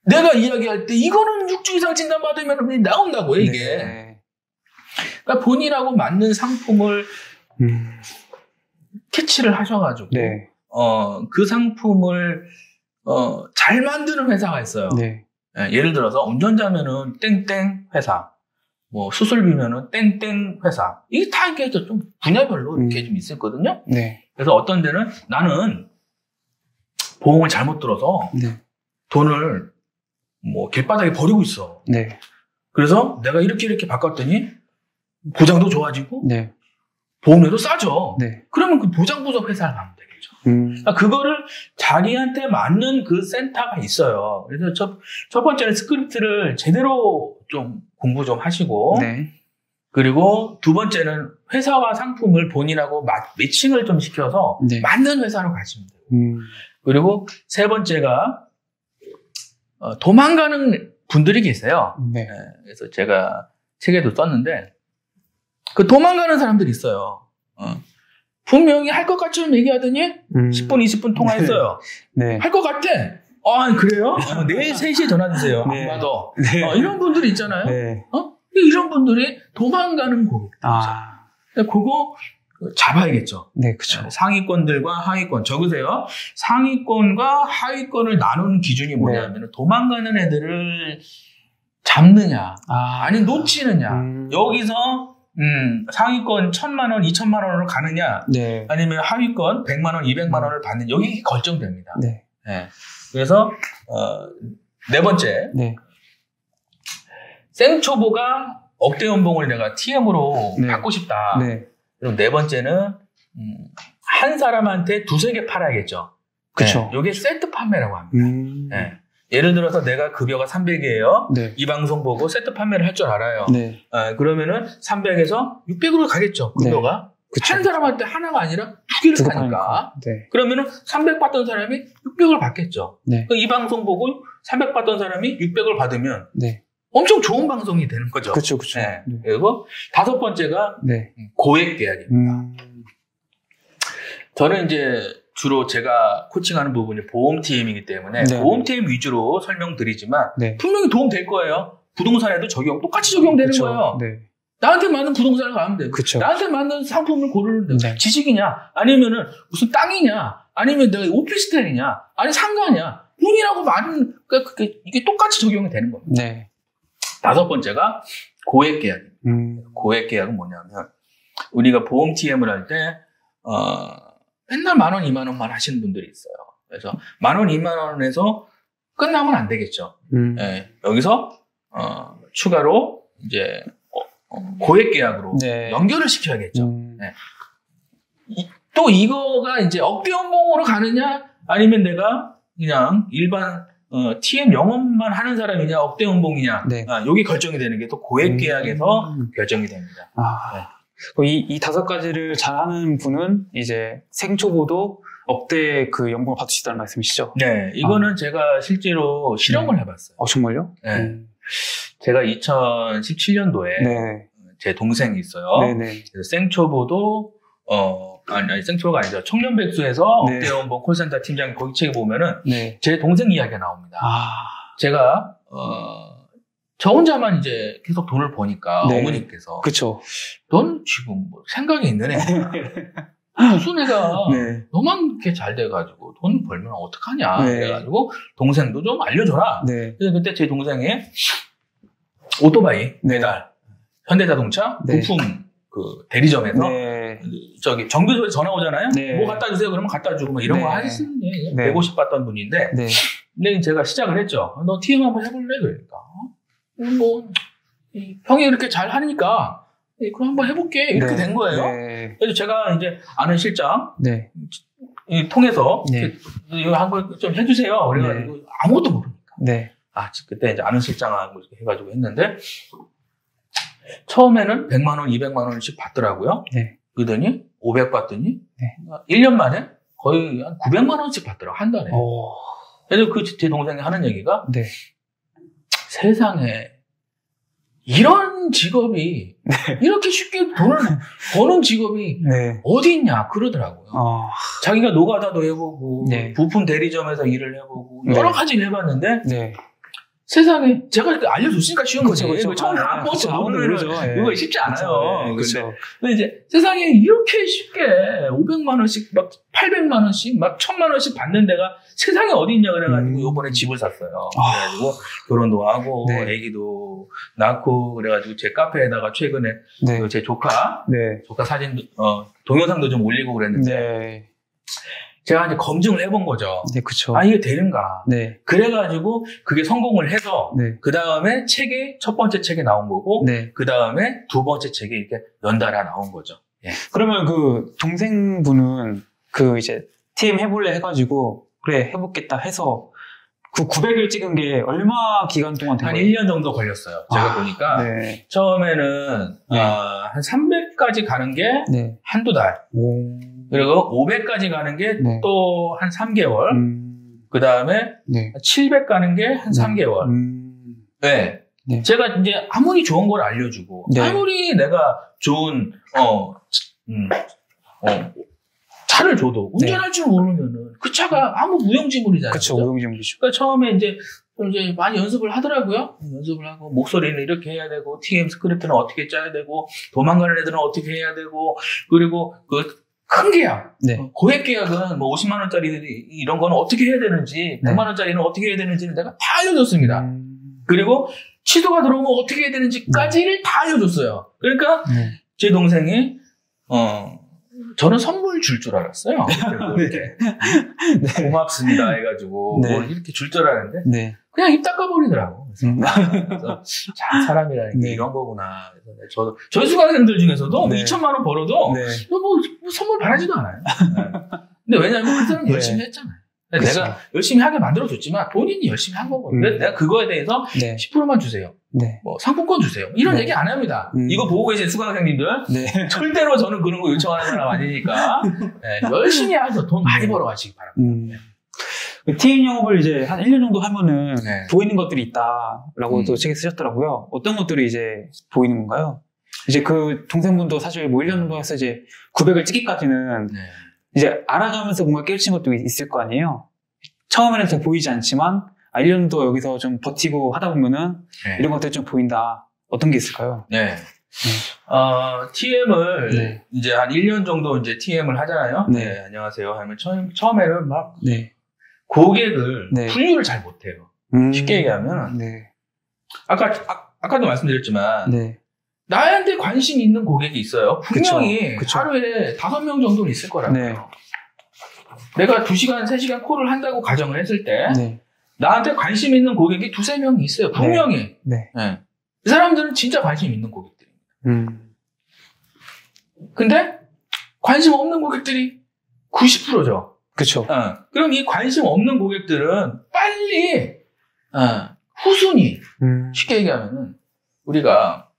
내가 이야기할 때 이거는 육 주 이상 진단받으면 나온다고요, 이게. 네. 그러니까 본인하고 맞는 상품을 음. 캐치를 하셔가지고 네. 어, 그 상품을 어, 잘 만드는 회사가 있어요. 네. 예, 예를 들어서 운전자면은 땡땡 회사, 뭐 수술비면은 땡땡 회사. 이게 다 이렇게 좀 분야별로 이렇게 음. 좀 있었거든요. 네. 그래서 어떤 데는 나는 보험을 잘못 들어서 네. 돈을 뭐 길바닥에 버리고 있어. 네. 그래서 내가 이렇게 이렇게 바꿨더니 보장도 좋아지고 네. 보험료도 싸죠. 네. 그러면 그 보장 부서 회사를 가면 되겠죠. 음. 그러니까 그거를 자기한테 맞는 그 센터가 있어요. 그래서 첫, 첫 번째는 스크립트를 제대로 좀 공부 좀 하시고, 네. 그리고 두 번째는 회사와 상품을 본인하고 마, 매칭을 좀 시켜서 네. 맞는 회사로 가시면 돼요. 음. 그리고 세 번째가 어, 도망가는 분들이 계세요. 네. 네, 그래서 제가 책에도 썼는데 그 도망가는 사람들이 있어요. 어. 분명히 할 것 같처럼 얘기하더니 음. 십 분, 이십 분 통화했어요. 네. 할 것 같아. 아, 그래요? 어, 내일 세 시에 전화 주세요. 네. 안 받아. 네. 어, 이런 분들이 있잖아요. 네. 어? 이런 분들이 도망가는 고객. 아. 그거 잡아야겠죠. 네, 그렇죠. 상위권들과 하위권 적으세요. 상위권과 하위권을 나누는 기준이 뭐냐면 네. 도망가는 애들을 잡느냐, 아. 아니 놓치느냐. 음. 여기서 음, 상위권 천만 원, 이천만 원으로 가느냐, 네. 아니면 하위권 백만 원, 이백만 원을 받는 여기 결정됩니다. 네. 네. 그래서 어, 네 번째, 네. 생초보가 억대 연봉을 내가 티엠으로 네. 받고 싶다. 네. 그럼 네 번째는 음, 한 사람한테 두세 개 팔아야겠죠. 그렇죠. 네. 이게 세트 판매라고 합니다. 음. 네. 예를 들어서 내가 급여가 삼백이에요. 네. 이 방송 보고 세트 판매를 할 줄 알아요. 네. 네. 그러면은 삼백에서 육백으로 가겠죠. 급여가. 네. 한 사람한테 하나가 아니라 두 개를 두 사니까. 네. 그러면은 삼백 받던 사람이 육백을 받겠죠. 네. 이 방송 보고 삼백 받던 사람이 육백을 받으면 네. 엄청 좋은 방송이 되는 거죠. 그렇죠, 그렇죠. 네. 네. 그리고 다섯 번째가 네. 고액 계약입니다. 음. 저는 이제 주로 제가 코칭하는 부분이 보험팀이기 때문에 네. 보험팀 위주로 설명드리지만 네. 분명히 도움 될 거예요. 부동산에도 적용, 똑같이 적용되는 그쵸. 거예요. 네. 나한테 맞는 부동산을 가면 돼. 그쵸. 나한테 맞는 상품을 고르는데 네. 지식이냐, 아니면은 무슨 땅이냐, 아니면 내가 오피스텔이냐, 아니 상가냐, 본인하고 맞는 그러니까 그게 이게 똑같이 적용이 되는 겁니다. 네. 다섯 번째가 고액 계약입니다. 음. 고액 계약은 뭐냐면 우리가 보험 티엠을 할 때 어, 맨날 만 원, 이만 원만 하시는 분들이 있어요. 그래서 만 원, 이만 원에서 끝나면 안 되겠죠. 음. 네, 여기서 어, 추가로 이제 어, 고액 계약으로 네. 연결을 시켜야겠죠. 음. 네. 이, 또 이거가 이제 억대 연봉으로 가느냐, 아니면 내가 그냥 일반 어, 티엠 영업만 하는 사람이냐, 억대 연봉이냐, 네. 아, 여기 결정이 되는 게 또 고액 계약에서 음. 결정이 됩니다. 아. 네. 이, 이 다섯 가지를 잘하는 분은 이제 생초보도 억대 그 연봉을 받을 수 있다는 말씀이시죠? 네, 이거는 아. 제가 실제로 실험을 네. 해봤어요. 어, 정말요? 네. 음. 제가 이천십칠 년도에 네. 제 동생이 있어요. 네네. 그래서 생초보도 어 아니, 아니 생초보가 아니죠. 청년백수에서 네. 억대 연봉 콜센터 팀장 거기 책에 보면은 네. 제 동생 이야기가 나옵니다. 아. 제가 어. 저 혼자만 이제 계속 돈을 버니까 네. 어머니께서 그쵸. 넌 지금 뭐 생각이 있는 애야. 무슨 애가 네. 너만 이렇게 잘 돼가지고 돈 벌면 어떡하냐. 네. 그래가지고 동생도 좀 알려줘라. 네. 그래서 그때 제 동생이 오토바이 네. 매달 현대자동차 네. 부품 그 대리점에서 네. 저기 정비소에 전화 오잖아요. 네. 뭐 갖다 주세요. 그러면 갖다 주고 뭐 이런 네. 거 하시는 게 네. 백오십 받던 분인데 네. 근데 제가 시작을 했죠. 너 티엠 한번 해볼래? 그러니까 뭐 형이 이렇게 잘 하니까 그럼 한번 해볼게 이렇게 네. 된 거예요. 네. 그래서 제가 이제 아는 실장 네. 통해서 네. 이거 한번 좀 해주세요. 그래가지고 네. 아무것도 모르니까. 네. 아 그때 이제 아는 실장하고 이렇게 해가지고 했는데 처음에는 백만 원, 이백만 원씩 받더라고요. 네. 그러더니 오백 받더니 네. 일 년 만에 거의 한 구백만 원씩 받더라고 한 달에. 오. 그래서 그 제 동생이 하는 얘기가 네. 세상에 이런 직업이 네. 이렇게 쉽게 돈을 버는 직업이 네. 어디 있냐 그러더라고요. 어. 자기가 노가다도 해보고 네. 부품 대리점에서 일을 해보고 네. 여러 가지를 해봤는데 네. 세상에 제가 이렇게 알려줬으니까 쉬운 그쵸, 거지. 그쵸. 처음에 아, 아무것도 아무도 모르면 모르죠. 예. 이거 쉽지 않아요. 그쵸, 예, 근데, 근데 이제 세상에 이렇게 쉽게 오백만 원씩 막 팔백만 원씩 막 천만 원씩 받는 데가 세상에 어디 있냐 그래가지고 음. 요번에 집을 샀어요. 아. 그래가지고 결혼도 하고 네. 아기도 낳고 그래가지고 제 카페에다가 최근에 네. 제 조카 네. 조카 사진도 어 동영상도 좀 올리고 그랬는데 네. 제가 이제 검증을 해본 거죠. 네, 그쵸. 아 이게 되는가? 네. 그래가지고 그게 성공을 해서 네. 그 다음에 책이 첫 번째 책이 나온 거고 네. 그 다음에 두 번째 책이 이렇게 연달아 나온 거죠. 예. 그러면 그 동생분은 그 이제 티엠 해볼래 해가지고 그래 해보겠다 해서 그 구백 일 찍은 게 얼마 기간 동안 된 한 거예요? 일 년 정도 걸렸어요. 제가 아, 보니까 네. 처음에는 네. 어, 한 삼백까지 가는 게 네. 한두 달 오. 그리고 오백까지 가는 게 네. 또 한 삼 개월 음. 그 다음에 네. 칠백 가는 게 한 삼 개월 음. 네. 네. 제가 이제 아무리 좋은 걸 알려주고 네. 아무리 내가 좋은 어, 음, 어, 차를 줘도 운전할 줄 모르면은 그 차가 아무 무용지물이잖아요. 그쵸, 그죠? 무용지물이죠. 그러니까 처음에 이제 이제 많이 연습을 하더라고요. 연습을 하고 목소리는 이렇게 해야 되고 티엠 스크립트는 어떻게 짜야 되고 도망가는 애들은 어떻게 해야 되고 그리고 그 큰 계약, 네. 고액 계약은 뭐 오십만 원짜리 이런 거는 어떻게 해야 되는지, 네. 백만 원짜리는 어떻게 해야 되는지는 내가 다 알려줬습니다. 음. 그리고 취소가 들어오면 어떻게 해야 되는지까지를 다 알려줬어요. 그러니까 네. 제 동생이 어 저는 선물 줄 줄 알았어요. 이렇게 네. 고맙습니다 해가지고 네. 뭘 이렇게 줄 줄 알았는데 네. 그냥 입 닦아버리더라고. 그래서, 음. 그래서 자 사람이라는 게 네. 이런 거구나. 그래서 저도 저희 수강생들 중에서도 네. 이천만 원 벌어도 네. 뭐, 뭐 선물 바라지도 않아요. 네. 근데 왜냐하면 그 사람 네. 열심히 했잖아요. 그쵸. 내가 열심히 하게 만들어줬지만 본인이 열심히 한 거거든요. 음. 그래서 내가 그거에 대해서 네. 십 퍼센트만 주세요. 네. 뭐 상품권 주세요. 이런 네. 얘기 안 합니다. 음. 이거 보고 계신 수강생님들 네. 절대로 저는 그런 거 요청하는 사람 아니니까 네, 열심히 해서 돈 많이 네. 벌어가시기 바랍니다. 음. 티엠 영업을 이제 한 일 년 정도 하면은 네. 보이는 것들이 있다라고 음. 또 책에 쓰셨더라고요. 어떤 것들이 이제 보이는 건가요? 이제 그 동생분도 사실 뭐 일 년 정도 해서 이제 구백을 찍기까지는 네. 이제 알아가면서 뭔가 깨우친 것도 있을 거 아니에요? 처음에는 잘 보이지 않지만 아, 일 년도 여기서 좀 버티고 하다 보면은 네. 이런 것들이 좀 보인다. 어떤 게 있을까요? 네. 어, 티엠을 네. 이제 한 일 년 정도 이제 티엠을 하잖아요. 네. 네, 안녕하세요 하면 처음, 처음에는 막 네. 고객을 네. 분류를 잘 못해요. 음. 쉽게 얘기하면 네. 아까 아, 아까도 말씀드렸지만 네. 나한테 관심 있는 고객이 있어요. 분명히 그쵸, 그쵸. 하루에 다섯 명 정도는 있을 거라고요. 네. 내가 두 시간, 세 시간 콜을 한다고 가정을 했을 때 네. 나한테 관심 있는 고객이 두세 명이 있어요. 분명히. 네. 네. 이 사람들은 진짜 관심 있는 고객들입니다. 음. 근데 관심 없는 고객들이 구십 퍼센트죠. 그쵸. 어. 그럼 이 관심 없는 고객들은 빨리 어, 후순위 음. 쉽게 얘기하면은 우리가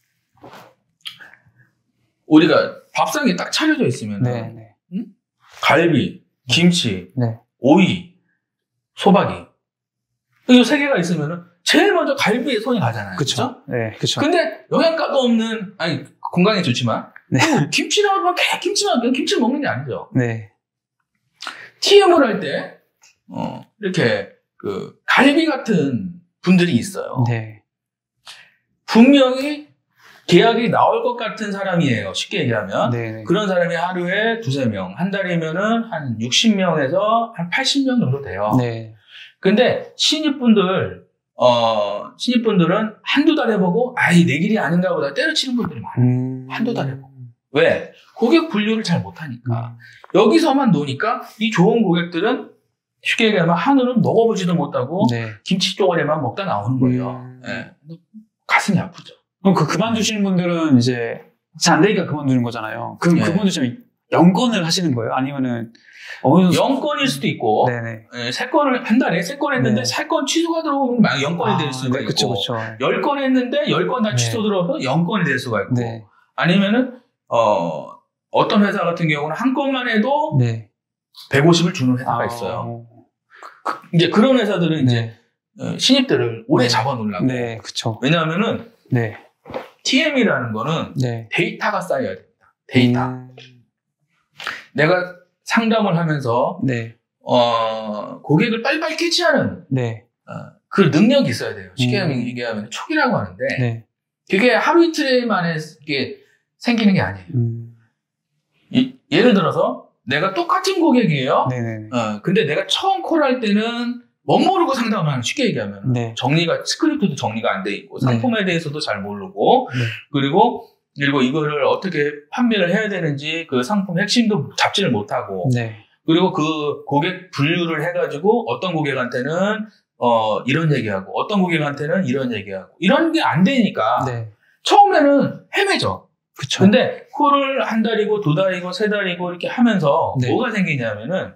우리가 밥상에 딱 차려져 있으면 네. 네. 응? 갈비, 김치, 네. 오이, 소박이 이 세 개가 있으면은 제일 먼저 갈비에 손이 가잖아요. 그쵸. 그쵸? 네. 그쵸. 근데 영양가도 없는 아니 건강에 좋지만 네. 김치 나오면 김치만 그냥 김치를 먹는 게 아니죠. 네. 티엠을 할 때, 어, 이렇게, 그, 갈비 같은 분들이 있어요. 네. 분명히 계약이 나올 것 같은 사람이에요. 쉽게 얘기하면. 네. 그런 사람이 하루에 두세 명, 한 달이면은 한 육십 명에서 한 팔십 명 정도 돼요. 네. 근데 신입분들, 어, 신입분들은 한두 달 해보고, 아이, 내 길이 아닌가 보다 때려치는 분들이 많아요. 음. 한두 달 해보고. 왜? 고객 분류를 잘 못하니까. 음. 여기서만 노니까 이 좋은 고객들은 쉽게 얘기하면 한우는 먹어보지도 못하고 네. 김치 쪼가리만 먹다 나오는 거예요. 음. 네. 가슴이 아프죠. 그럼 그 그만두시는 분들은 이제 잘 안 되니까 그만두는 거잖아요. 그럼 네. 그분들 좀 영건을 하시는 거예요? 아니면은 어느 영건일 수도 있고 네네. 네, 세 건을 한 달에 세 건 했는데 네. 세 건 취소가 들어오면 막 영건이 될 수가 네, 그쵸, 있고 그쵸. 열 건 했는데 열 건 다 네. 취소 들어서 영건이 될 수가 있고 네. 아니면은 어, 어떤 회사 같은 경우는 한 건만 해도 네. 백오십을 주는 회사가 아, 있어요. 이제 그런 회사들은 이제 네. 어, 신입들을 오래 네. 잡아놓으려고. 네, 그쵸. 왜냐하면은 네. 티엠이라는 거는 네. 데이터가 쌓여야 됩니다. 데이터. 음, 내가 상담을 하면서 네. 어, 고객을 빨리빨리 캐치하는 네. 어, 그 능력이 있어야 돼요. 쉽게 음. 얘기하면 촉이라고 하는데 네. 그게 하루 이틀 만에 이게 생기는 게 아니에요. 음. 이, 예를 들어서 내가 똑같은 고객이에요. 네네. 어, 근데 내가 처음 콜할 때는 멋모르고 상담을 하는, 쉽게 얘기하면 네. 정리가, 스크립트도 정리가 안 돼 있고 상품에 네. 대해서도 잘 모르고 네. 그리고 그리고 이거를 어떻게 판매를 해야 되는지 그 상품 핵심도 잡지를 못하고 네. 그리고 그 고객 분류를 해가지고 어떤 고객한테는 어 이런 얘기하고 어떤 고객한테는 이런 얘기하고 이런 게 안 되니까 네. 처음에는 헤매죠. 그쵸. 근데 콜을 한 달이고 두 달이고 세 달이고 이렇게 하면서 네. 뭐가 생기냐면은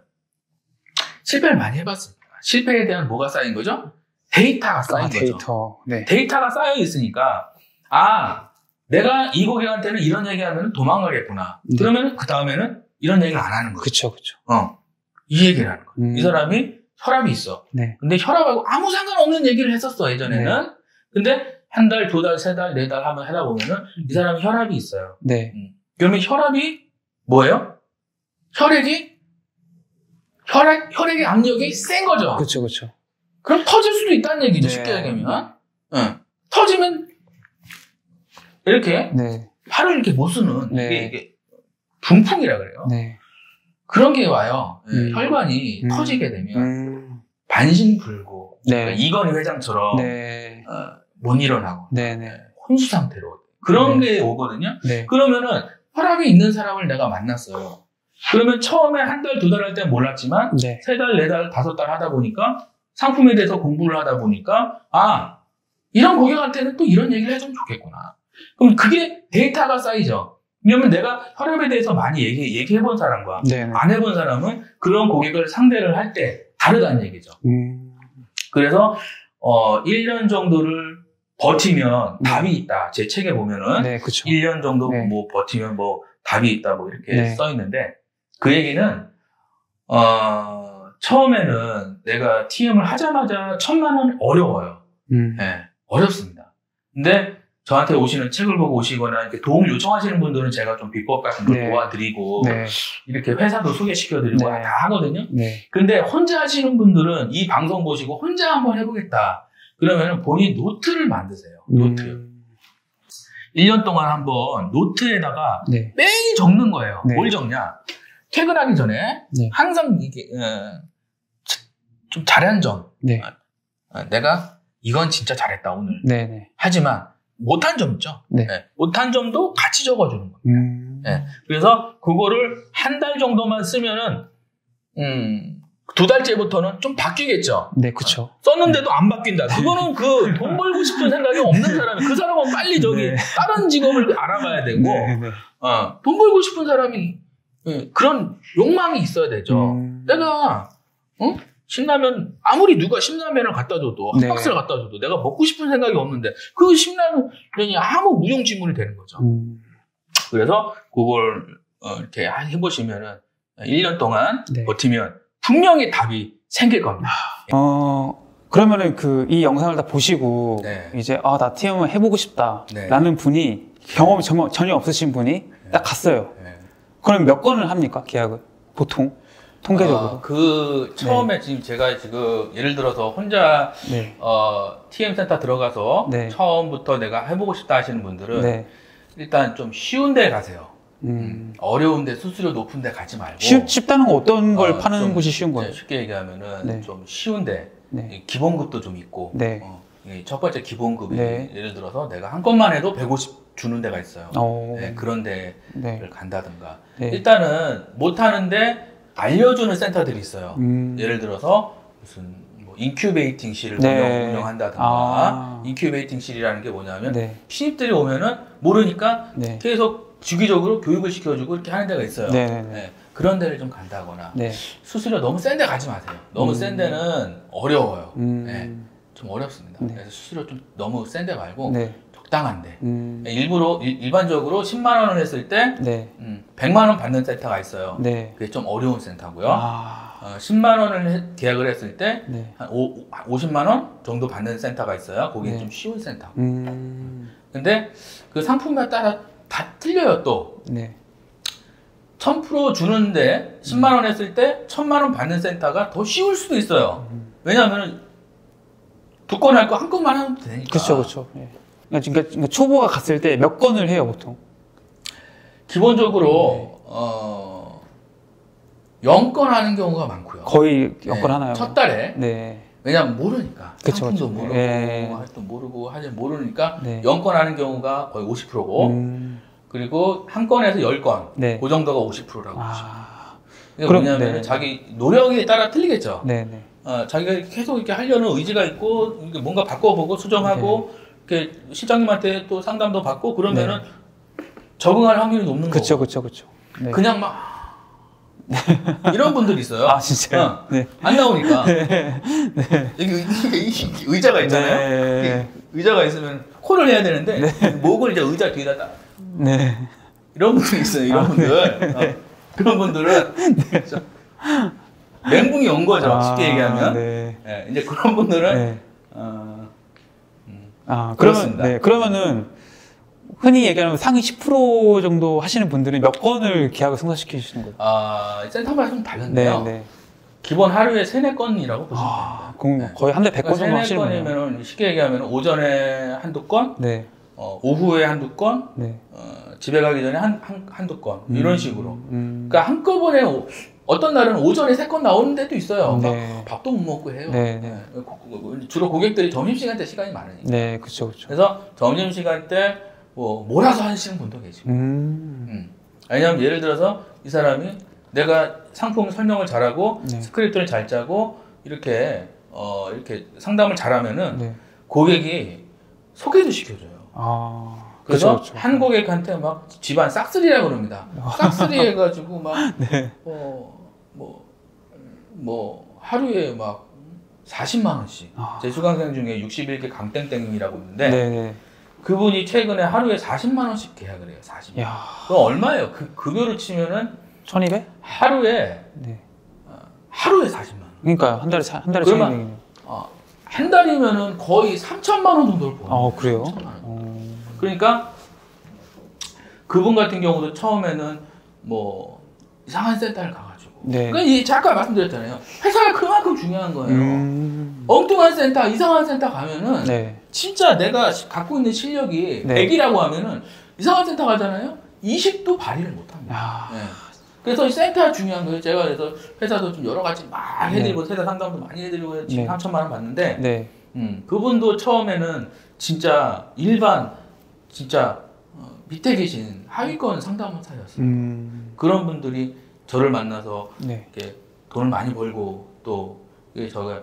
실패를 많이 해봤으니까 실패에 대한 뭐가 쌓인 거죠? 데이터가 쌓인 아, 거죠. 데이터. 네. 데이터가 쌓여 있으니까 아 내가 이 고객한테는 이런 얘기하면 도망가겠구나. 네. 그러면 그 다음에는 이런 얘기를 안 하는 거죠. 그쵸, 그쵸. 어, 이 얘기를 하는 거예요. 음. 이 사람이 혈압이 있어. 네. 근데 혈압하고 아무 상관없는 얘기를 했었어 예전에는. 네. 근데 한 달, 두 달, 세 달, 네 달 하면 하다 보면은 이 사람이 혈압이 있어요. 네. 음. 그러면 혈압이 뭐예요? 혈액이 혈액 혈액의 압력이 센 거죠. 그쵸, 그쵸. 그럼 터질 수도 있다는 얘기죠. 네. 쉽게 얘기하면. 응. 터지면 이렇게 네. 팔을 이렇게 못 쓰는 네. 이게, 이게 분풍이라 그래요. 네. 그런 게 와요. 음. 혈관이 음. 터지게 되면 음. 반신불고 네. 그러니까 이건희 회장처럼 네. 어, 못 일어나고 네. 네. 혼수 상태로 그런 네. 게 오거든요. 네. 그러면은 혈압이 있는 사람을 내가 만났어요. 그러면 처음에 한 달, 두 달 할 때는 몰랐지만 네. 세 달, 네 달, 다섯 달 하다 보니까 상품에 대해서 공부를 하다 보니까 아 이런 고객한테는 또 이런 얘기를 해주면 좋겠구나. 그럼 그게 데이터가 쌓이죠. 왜냐면 내가 혈압에 대해서 많이 얘기, 얘기해본 사람과 네. 안 해본 사람은 그런 고객을 상대를 할 때 다르다는 얘기죠. 음. 그래서 어, 일 년 정도를 버티면 네. 답이 있다. 제 책에 보면은 네, 그쵸. 일 년 정도 네. 뭐 버티면 뭐 답이 있다 뭐 이렇게 네. 써 있는데 그 얘기는 어, 처음에는 내가 티엠을 하자마자 천만 원 어려워요. 음. 네, 어렵습니다. 근데 저한테 오시는 책을 보고 오시거나 이렇게 도움을 요청하시는 분들은 제가 좀 비법 같은 걸 네. 도와드리고 네. 이렇게 회사도 소개시켜드리고 네. 다 하거든요. 네. 근데 혼자 하시는 분들은 이 방송 보시고 혼자 한번 해보겠다. 그러면 본인 노트를 만드세요. 노트. 음. 일 년 동안 한번 노트에다가 네. 매일 적는 거예요. 네. 뭘 적냐? 퇴근하기 전에 네. 항상 이게 어, 좀 잘한 점. 네. 어, 내가 이건 진짜 잘했다 오늘. 네. 네. 하지만 못한 점 있죠. 네. 네. 못한 점도 같이 적어주는 겁니다. 음. 네. 그래서 그거를 한 달 정도만 쓰면은 음, 두 달째부터는 좀 바뀌겠죠. 네, 그쵸. 썼는데도 안 바뀐다. 그거는 그 돈 벌고 싶은 생각이 없는 사람이 그 사람은 빨리 저기 네. 다른 직업을 알아봐야 되고 네. 네. 어, 돈 벌고 싶은 사람이 예, 그런 욕망이 있어야 되죠. 음. 내가 어? 신라면 아무리 누가 신라면을 갖다 줘도 한 네. 박스를 갖다 줘도 내가 먹고 싶은 생각이 없는데 그 신라면이 아무 무용지물이 되는 거죠. 음. 그래서 그걸 어, 이렇게 해보시면은 일 년 동안 네. 버티면 분명히 답이 생길 겁니다. 어, 그러면은 그, 이 영상을 다 보시고, 네. 이제, 아, 나 티엠을 해보고 싶다. 네. 라는 분이, 경험이 전혀, 전혀 없으신 분이 딱 갔어요. 네. 그럼 몇 건을 합니까? 계약을? 보통? 통계적으로? 어, 그 처음에 지금 제가 지금 예를 들어서 혼자 네. 어, 티엠 센터 들어가서 네. 처음부터 내가 해보고 싶다 하시는 분들은 네. 일단 좀 쉬운 데 가세요. 음. 어려운데 수수료 높은 데 가지 말고 쉽, 쉽다는 건 어떤 걸 어, 파는 좀, 곳이 쉬운 네, 거예요? 쉽게 얘기하면은 네. 좀 쉬운데 네. 기본급도 좀 있고 네. 어, 이첫 번째 기본급이 네. 예를 들어서 내가 한 건만 해도 백오십 주는 데가 있어요. 어. 네, 그런 데를 네. 간다든가 네. 일단은 못하는데 알려주는 센터들이 있어요. 음. 예를 들어서 무슨 뭐 인큐베이팅실을 네. 운영, 운영한다든가 아. 인큐베이팅실이라는 게 뭐냐면 네. 신입들이 오면은 모르니까 네. 계속 주기적으로 교육을 시켜주고 이렇게 하는 데가 있어요. 네. 네. 네, 그런 데를 좀 간다거나 네. 수수료 너무 센 데 가지 마세요. 너무 음. 센 데는 어려워요. 음. 네, 좀 어렵습니다. 네. 그래서 수수료 좀 너무 센 데 말고 네. 적당한 데. 음. 일부러 일, 일반적으로 십만 원을 했을 때 네. 음, 백만 원 받는 센터가 있어요. 네. 그게 좀 어려운 센터고요. 아. 어, 십만 원을 해- 계약을 했을 때 네. 한 오십만 원 정도 받는 센터가 있어요. 거기는 네. 좀 쉬운 센터. 음. 근데 그 상품에 따라 다 틀려요 또. 네. 천 퍼센트 주는데 십만 원 했을 때 천만 원 받는 센터가 더 쉬울 수도 있어요. 음. 왜냐하면 두 건 할 거 한 건만 하면 되니까. 그렇죠, 그렇죠. 예. 그러니까, 그러니까 초보가 갔을 때 몇 건을 해요, 보통? 기본적으로 네. 어, 영 건 하는 경우가 많고요. 거의 영 건 네. 하나요? 첫 달에. 네. 왜냐면 모르니까. 그쵸, 상품도 그쵸. 모르고, 네. 하여튼 모르고, 하여튼 모르니까 네. 영 건 하는 경우가 거의 오십 퍼센트고, 음. 그리고 한 건에서 열 건, 네. 그 정도가 오십 퍼센트라고 보시면 돼요. 아. 이게 뭐냐면 네. 자기 노력에 따라 틀리겠죠. 네, 네. 어, 자기가 계속 이렇게 하려는 의지가 있고, 뭔가 바꿔보고 수정하고, 네. 이렇게 실장님한테 또 상담도 받고 그러면은 네. 적응할 확률이 높는 거고. 그쵸, 그쵸, 그쵸. 네. 그냥 막 이런 분들이 있어요. 아, 진짜요? 어, 네. 안 나오니까. 네. 네. 여기 의자가 있잖아요. 네. 의자가 있으면 코를 해야 되는데 네. 목을 이제 의자 뒤에다 딱. 네. 이런 분들이 있어요. 이런 아, 분들. 네. 어. 그런 분들은 네. 멘붕이 온 거죠. 아, 쉽게 얘기하면. 네. 네. 이제 그런 분들은 네. 어, 음. 아, 그러면, 네. 그러면은 흔히 얘기하는 상위 십 퍼센트 정도 하시는 분들은 몇 건을 계약을 성사시키시는 거예요? 아, 센터마다 좀 다른데요. 네, 네. 기본 하루에 세네 건이라고 보시면 아, 됩니다. 그럼 네. 거의 한 달 백 건 정도 하시는 거예요? 세네 건이면 쉽게 얘기하면 오전에 한두 건, 네. 어, 오후에 한두 건, 네. 어, 집에 가기 전에 한, 한, 한두 건, 음, 이런 식으로. 음. 그러니까 한꺼번에 오, 어떤 날은 오전에 세 건 나오는 데도 있어요. 네. 막 밥도 못 먹고 해요. 네, 네. 네. 주로 고객들이 점심시간 때 시간이 많으니까. 네, 그쵸, 그쵸. 그래서 점심시간 때 뭐 몰아서 하시는 분도 계시고. 음. 음. 왜냐면 예를 들어서 이 사람이 내가 상품 설명을 잘하고 네. 스크립트를 잘 짜고 이렇게 어 이렇게 상담을 잘하면은 네. 고객이 소개도 시켜줘요. 아. 그래서 그쵸, 그쵸. 한 고객한테 막 집안 싹쓸이라고 그럽니다. 싹쓸이 해가지고 막 네. 어, 뭐, 뭐 하루에 막 사십만 원씩. 아. 제 수강생 중에 육십일 개 강땡땡이라고 있는데 네, 네. 그분이 최근에 하루에 사십만 원씩 계약을 해요. 사십만 원. 야. 그럼 얼마예요? 그 급여로 치면은 천이백? 하루에 네. 어, 하루에 사십만 원. 그러니까 한 달에 사- 한 달에 그러면- 천이백이네요. 어, 한 달이면은 거의 삼천만 원 정도를 버는 거예요. 아, 그래요? 삼천만 원. 어. 그러니까 그분 같은 경우도 처음에는 뭐 이상한 센터를 가가지고. 네. 그러니까 이 잠깐 말씀드렸잖아요. 회사가 그만큼 중요한 거예요. 음. 엉뚱한 센터, 이상한 센터 가면은 네. 진짜 내가 시- 갖고 있는 실력이 네. 백이라고 하면은 이상한 센터 가잖아요. 이십도 발휘를 못합니다. 야. 네. 그래서 이 센터가 중요한 거예요. 제가 그래서 회사도 좀 여러 가지 막 해드리고 세대 상담도 많이 해드리고 지금 네. 삼천만 원 받는데 네. 음, 그분도 처음에는 진짜 일반 진짜 어, 밑에 계신 하위권 상담사였어요. 음. 그런 분들이 저를 만나서 네. 이렇게 돈을 많이 벌고 또 이게 저가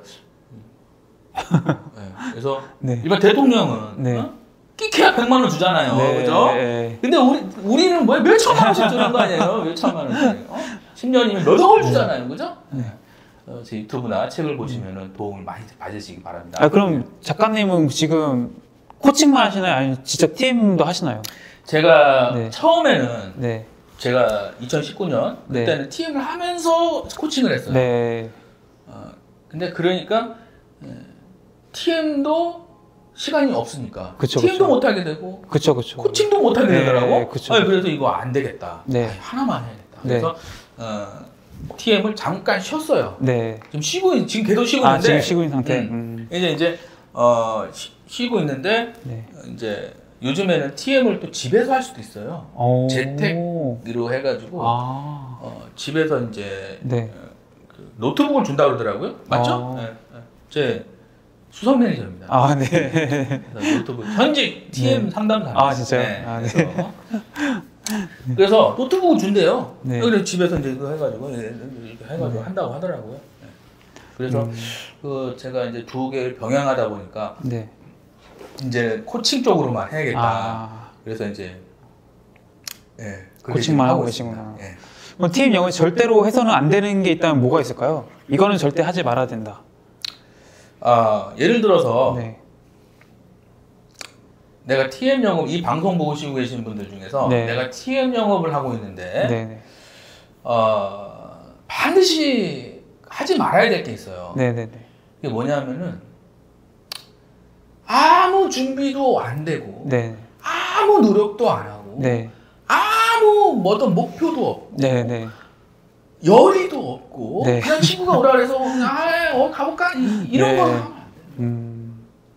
네, 그래서 네. 일반 대통령은 네. 어? 끼케야 백만 원 주잖아요, 네. 그죠? 네. 근데 우리 우리는 뭐 몇 천만 원씩 주는 거 아니에요? 몇 천만 원씩? 어? 십 년이면 몇 억을 주잖아요, 그죠? 네. 어, 제 유튜브나 책을 보시면은 도움을 많이 받으시기 바랍니다. 아, 그럼 작가님은 지금 코칭만 하시나요? 아니면 진짜 티엠도 하시나요? 제가 네. 처음에는 네. 제가 이천십구 년 네. 그때는 티엠을 하면서 코칭을 했어요. 네. 어, 근데 그러니까 티엠도 시간이 없으니까 그쵸, 티엠도 그쵸. 못하게 되고 그쵸, 그쵸. 코칭도 못하게 네, 되더라고. 그쵸. 아니, 그래서 이거 안 되겠다. 네. 아니, 하나만 해야겠다. 네. 그래서 어, 티엠을 잠깐 쉬었어요. 네. 지금 쉬고 있- 지금 계속 쉬고 아, 있는데 지금 쉬고 있는 상태? 음. 음. 이제 이제 어, 쉬, 쉬고 있는데 네. 이제 요즘에는 티엠을 또 집에서 할 수도 있어요. 오. 재택으로 해가지고 아. 어, 집에서 이제 네. 어, 그 노트북을 준다 그러더라고요. 맞죠? 아. 네, 네. 제 수석 매니저입니다. 아, 네. 그래서 노트북 현직 티엠 네. 상담사. 아, 진짜요? 아, 네. 그래서, 그래서 노트북을 준대요. 네. 그래서 집에서 이제 그거 해가지고 이렇게 해가지고 네. 한다고 하더라고요. 네. 그래서 음. 그 제가 이제 두 개를 병행하다 보니까 네. 이제 코칭 쪽으로만 해야겠다. 아. 그래서 이제 예, 그렇게 코칭만 하고 있습니다. 계시구나. 예. 그럼 티엠 영어 절대로 해서는 안 되는 게 있다면 뭐가 있을까요? 이거는 절대 하지 말아야 된다. 아, 예를 들어서 네. 내가 티엠 영업, 이 방송 보시고 계시는 분들 중에서 네. 내가 티엠 영업을 하고 있는데 네. 네. 어, 반드시 하지 말아야 될 게 있어요. 네. 네. 네. 그게 뭐냐면은 아무 준비도 안 되고 네. 아무 노력도 안 하고 네. 아무 뭐 어떤 목표도 없고 네. 네. 열의도 없고 네. 그냥 친구가 오라 그래서 그냥 아, 어, 가볼까 이, 이런 네. 거 하면 안 돼요. 음.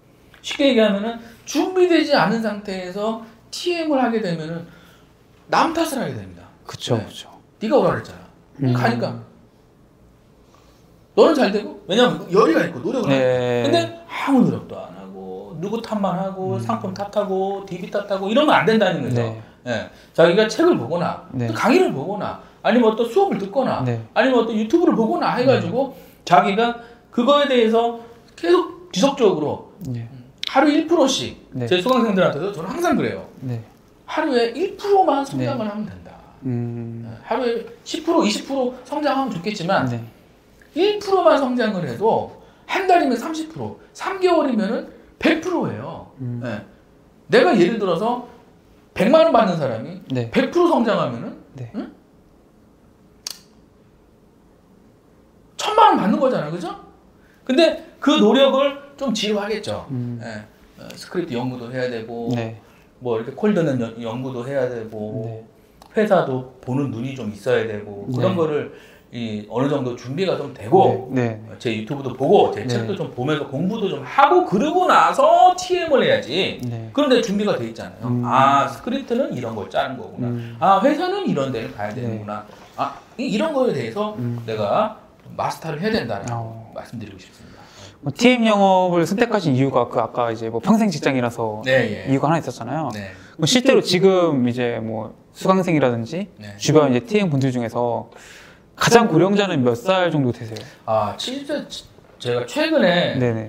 쉽게 얘기하면은 준비되지 않은 상태에서 티엠을 하게 되면은 남 탓을 하게 됩니다. 그쵸, 네. 그쵸. 네가 오라 그랬잖아. 음. 가니까. 너는 잘 되고, 왜냐면 열의가 있고 노력을 네. 하고. 근데 아무 노력도 안 하고, 누구 탓만 하고, 음. 상품 탓하고, 디비 탓하고, 이러면 안 된다는 거죠. 네. 네. 자기가 책을 보거나, 네. 또 강의를 보거나, 아니면 어떤 수업을 듣거나, 네. 아니면 어떤 유튜브를 보거나 해가지고, 네. 자기가 그거에 대해서 계속 지속적으로, 네. 하루 일 퍼센트씩, 네. 제 수강생들한테도 저는 항상 그래요. 네. 하루에 일 퍼센트만 성장을 네. 하면 된다. 음. 하루에 십 퍼센트, 이십 퍼센트 성장하면 좋겠지만, 네. 일 퍼센트만 성장을 해도 한 달이면 삼십 퍼센트, 삼 개월이면 백 퍼센트예요. 음. 네. 내가 예를 들어서 백만 원 받는 사람이 네. 백 퍼센트 성장하면은 네. 응? 천만 원 받는 거잖아요. 그죠? 근데 그 노력을 좀 지루하겠죠. 음. 네. 어, 스크립트 연구도 해야 되고 네. 뭐 이렇게 콜드는 연, 연구도 해야 되고 네. 회사도 보는 눈이 좀 있어야 되고 그런 네. 거를 이 어느 정도 준비가 좀 되고 네, 네. 제 유튜브도 보고 제 네. 책도 좀 보면서 공부도 좀 하고 그러고 나서 티엠을 해야지. 네. 그런데 준비가 돼 있잖아요. 음. 아 스크립트는 이런 걸 짜는 거구나. 음. 아 회사는 이런 데를 가야 되는구나. 네. 아 이런 거에 대해서 음. 내가 마스터를 해야 된다는 어. 말씀드리고 싶습니다. 뭐 티엠 영업을 선택하신 이유가 그 아까 이제 뭐 평생 직장이라서 네, 예. 이유가 하나 있었잖아요. 네. 실제로 지금 이제 뭐 수강생이라든지 네. 주변 이제 티엠 분들 중에서 가장 고령자는 몇 살 정도 되세요? 아, 칠십 세, 제가 최근에 네네.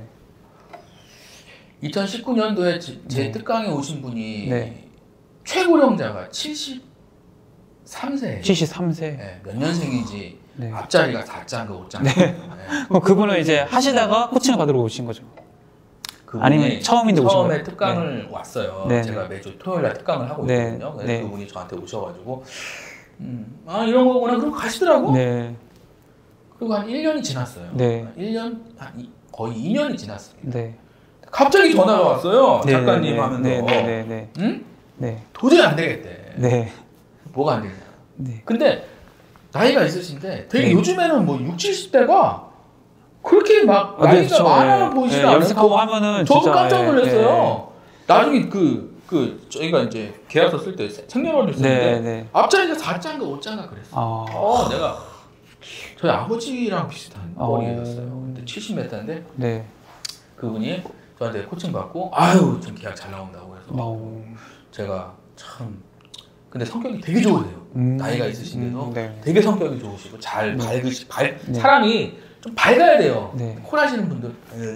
이천십구 년도에 제, 제 네. 특강에 오신 분이 네. 최고령자가 칠십삼 세. 칠십삼 세? 네, 몇 년생인지 네. 앞자리가 사 자인가 오 자인가. 네. 네. 그럼 그분은 이제 하시다가 코칭을 받으러 오신 거죠? 아니면 처음인데 오신 거예요? 처음에 특강을 네. 왔어요. 네. 제가 매주 토요일날 특강을 하고 네. 있거든요. 그래서 네. 그분이 저한테 오셔가지고 음, 아 이런 거구나 그럼 가시더라고. 네. 그리고 한 일 년이 지났어요. 네. 일 년 한 이, 거의 이 년이 지났어요. 네. 갑자기 전화가 왔어요. 네. 작가님 네. 하면서. 네. 네. 네. 네. 응? 네. 도저히 안 되겠대. 네. 뭐가 안 되냐. 네. 근데 나이가 있으신데 되게 네. 요즘에는 뭐 육십, 칠십 대가 그렇게 막 아, 나이가 네, 많아 네. 보이지 않아요. 연습하고 하면은 저 깜짝 놀랐어요. 네. 나중에 그 그 저희가 이제 계약서 쓸 때 생년월일 쓰는데 네, 네. 앞자리가 사 자인가 오 자인가 그랬어. 아. 어, 내가 저희 아버지랑 비슷한 머리였어요. 근데 칠십 몇 대인데 네. 그분이 저한테 코칭 받고 아유 좀 계약 잘 나온다고 해서 오. 제가 참 근데 성격이 되게 좋으세요. 음. 나이가 있으신데도 음, 네. 되게 성격이 좋으시고 잘 네. 밝으시 밝 네. 사람이 좀 밝아야 돼요. 네. 콜하시는 분들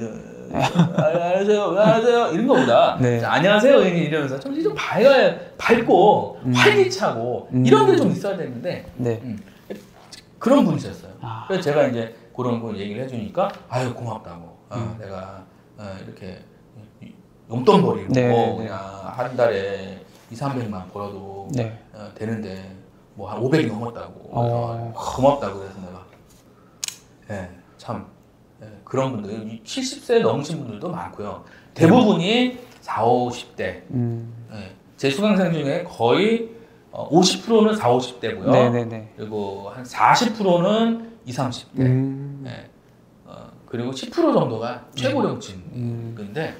안녕하세요, 안녕하세요 이런 거보다 네. 안녕하세요 이러면서 좀, 좀 밝아야 밝고 음. 활기차고 음. 이런 게 좀 있어야 되는데 네. 음. 그런 분이셨어요. 아. 그래서 제가 이제 그런 거 얘기를 해주니까 아유 고맙다고 아, 음. 내가 아, 이렇게 용돈 버리고 네. 그냥 한 달에 이삼백만 벌어도 네. 어, 되는데 뭐 한 오백이 넘었다고 어. 고맙다고 그래서 내가 예, 참 예, 그런 분들 칠십 세 넘으신 분들도 많고요. 대부분이 사십, 오십 대 음. 예, 제 수강생 중에 거의 어, 오십 퍼센트는 사십, 오십 대고요. 네네네. 그리고 한 사십 퍼센트는 이십, 삼십 대 음. 예, 어, 그리고 십 퍼센트 정도가 최고령층인데 음.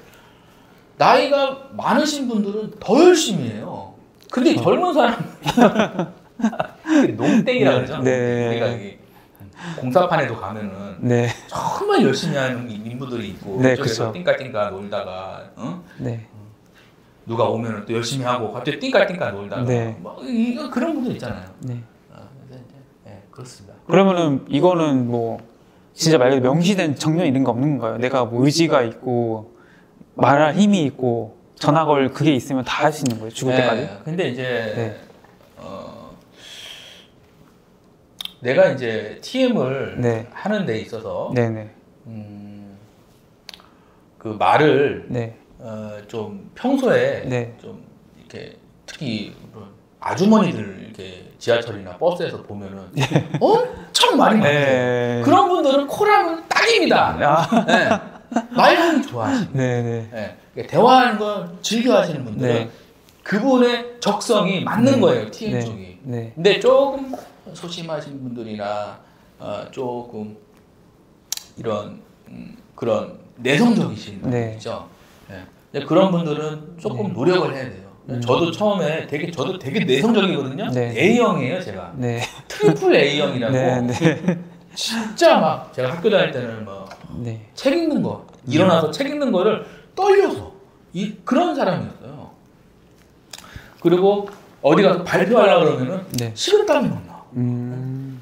나이가 많으신 분들은 더 열심히 해요. 근데 어. 젊은 사람 농땡이라 그러죠. 네. 우리가 공사판에도 가면은 네. 정말 열심히 하는 인부들이 있고 네, 저기서 띵까띵까 놀다가 어? 네. 누가 오면은 또 열심히 하고 갑자기 띵까띵까 놀다가 네. 뭐 이거 그런 분들 있잖아요. 네. 어, 네, 그렇습니다. 그러면은 이거는 뭐 진짜 말 그대로 명시된 정년 이런 거 없는 건가요? 내가 뭐 의지가 있고 말할 힘이 있고 전화 걸 그게 있으면 다 할 수 있는 거예요? 죽을 네. 때까지? 근데 이제 네. 어, 내가 이제 티엠을 네. 하는 데 있어서 네네. 음, 그 말을 네. 어, 좀 평소에 네. 좀 이렇게 특히 아주머니들 이렇게 지하철이나 버스에서 보면은 네. 엄청 말이 많아요. 네. 그런 분들은 코라면 딱입니다. 아. 네. 말하는 좋아하시고 네. 네. 대화하는 걸 즐겨 하시는 분들은 네. 그분의 적성이 맞는 네. 거예요. 티엠 네. 쪽이. 네. 근데 조금 소심하신 분들이나 어, 조금 이런 음, 그런 내성적이신 분들이죠. 네. 네. 그런 분들은 조금 네. 노력을 해야 돼요. 음. 저도 처음에 되게 저도 되게 내성적이거든요. 네. A형이에요, 제가. 네. 트리플 A형이라고. 네. 네. 진짜 막 제가 학교 다닐 때는 뭐 책 네. 읽는 거 일어나서 음. 책 읽는 거를 떨려서 이 그런 사람이었어요. 그리고 어디 가서 발표하려고 그러면은 네. 식은땀이 막 나. 음.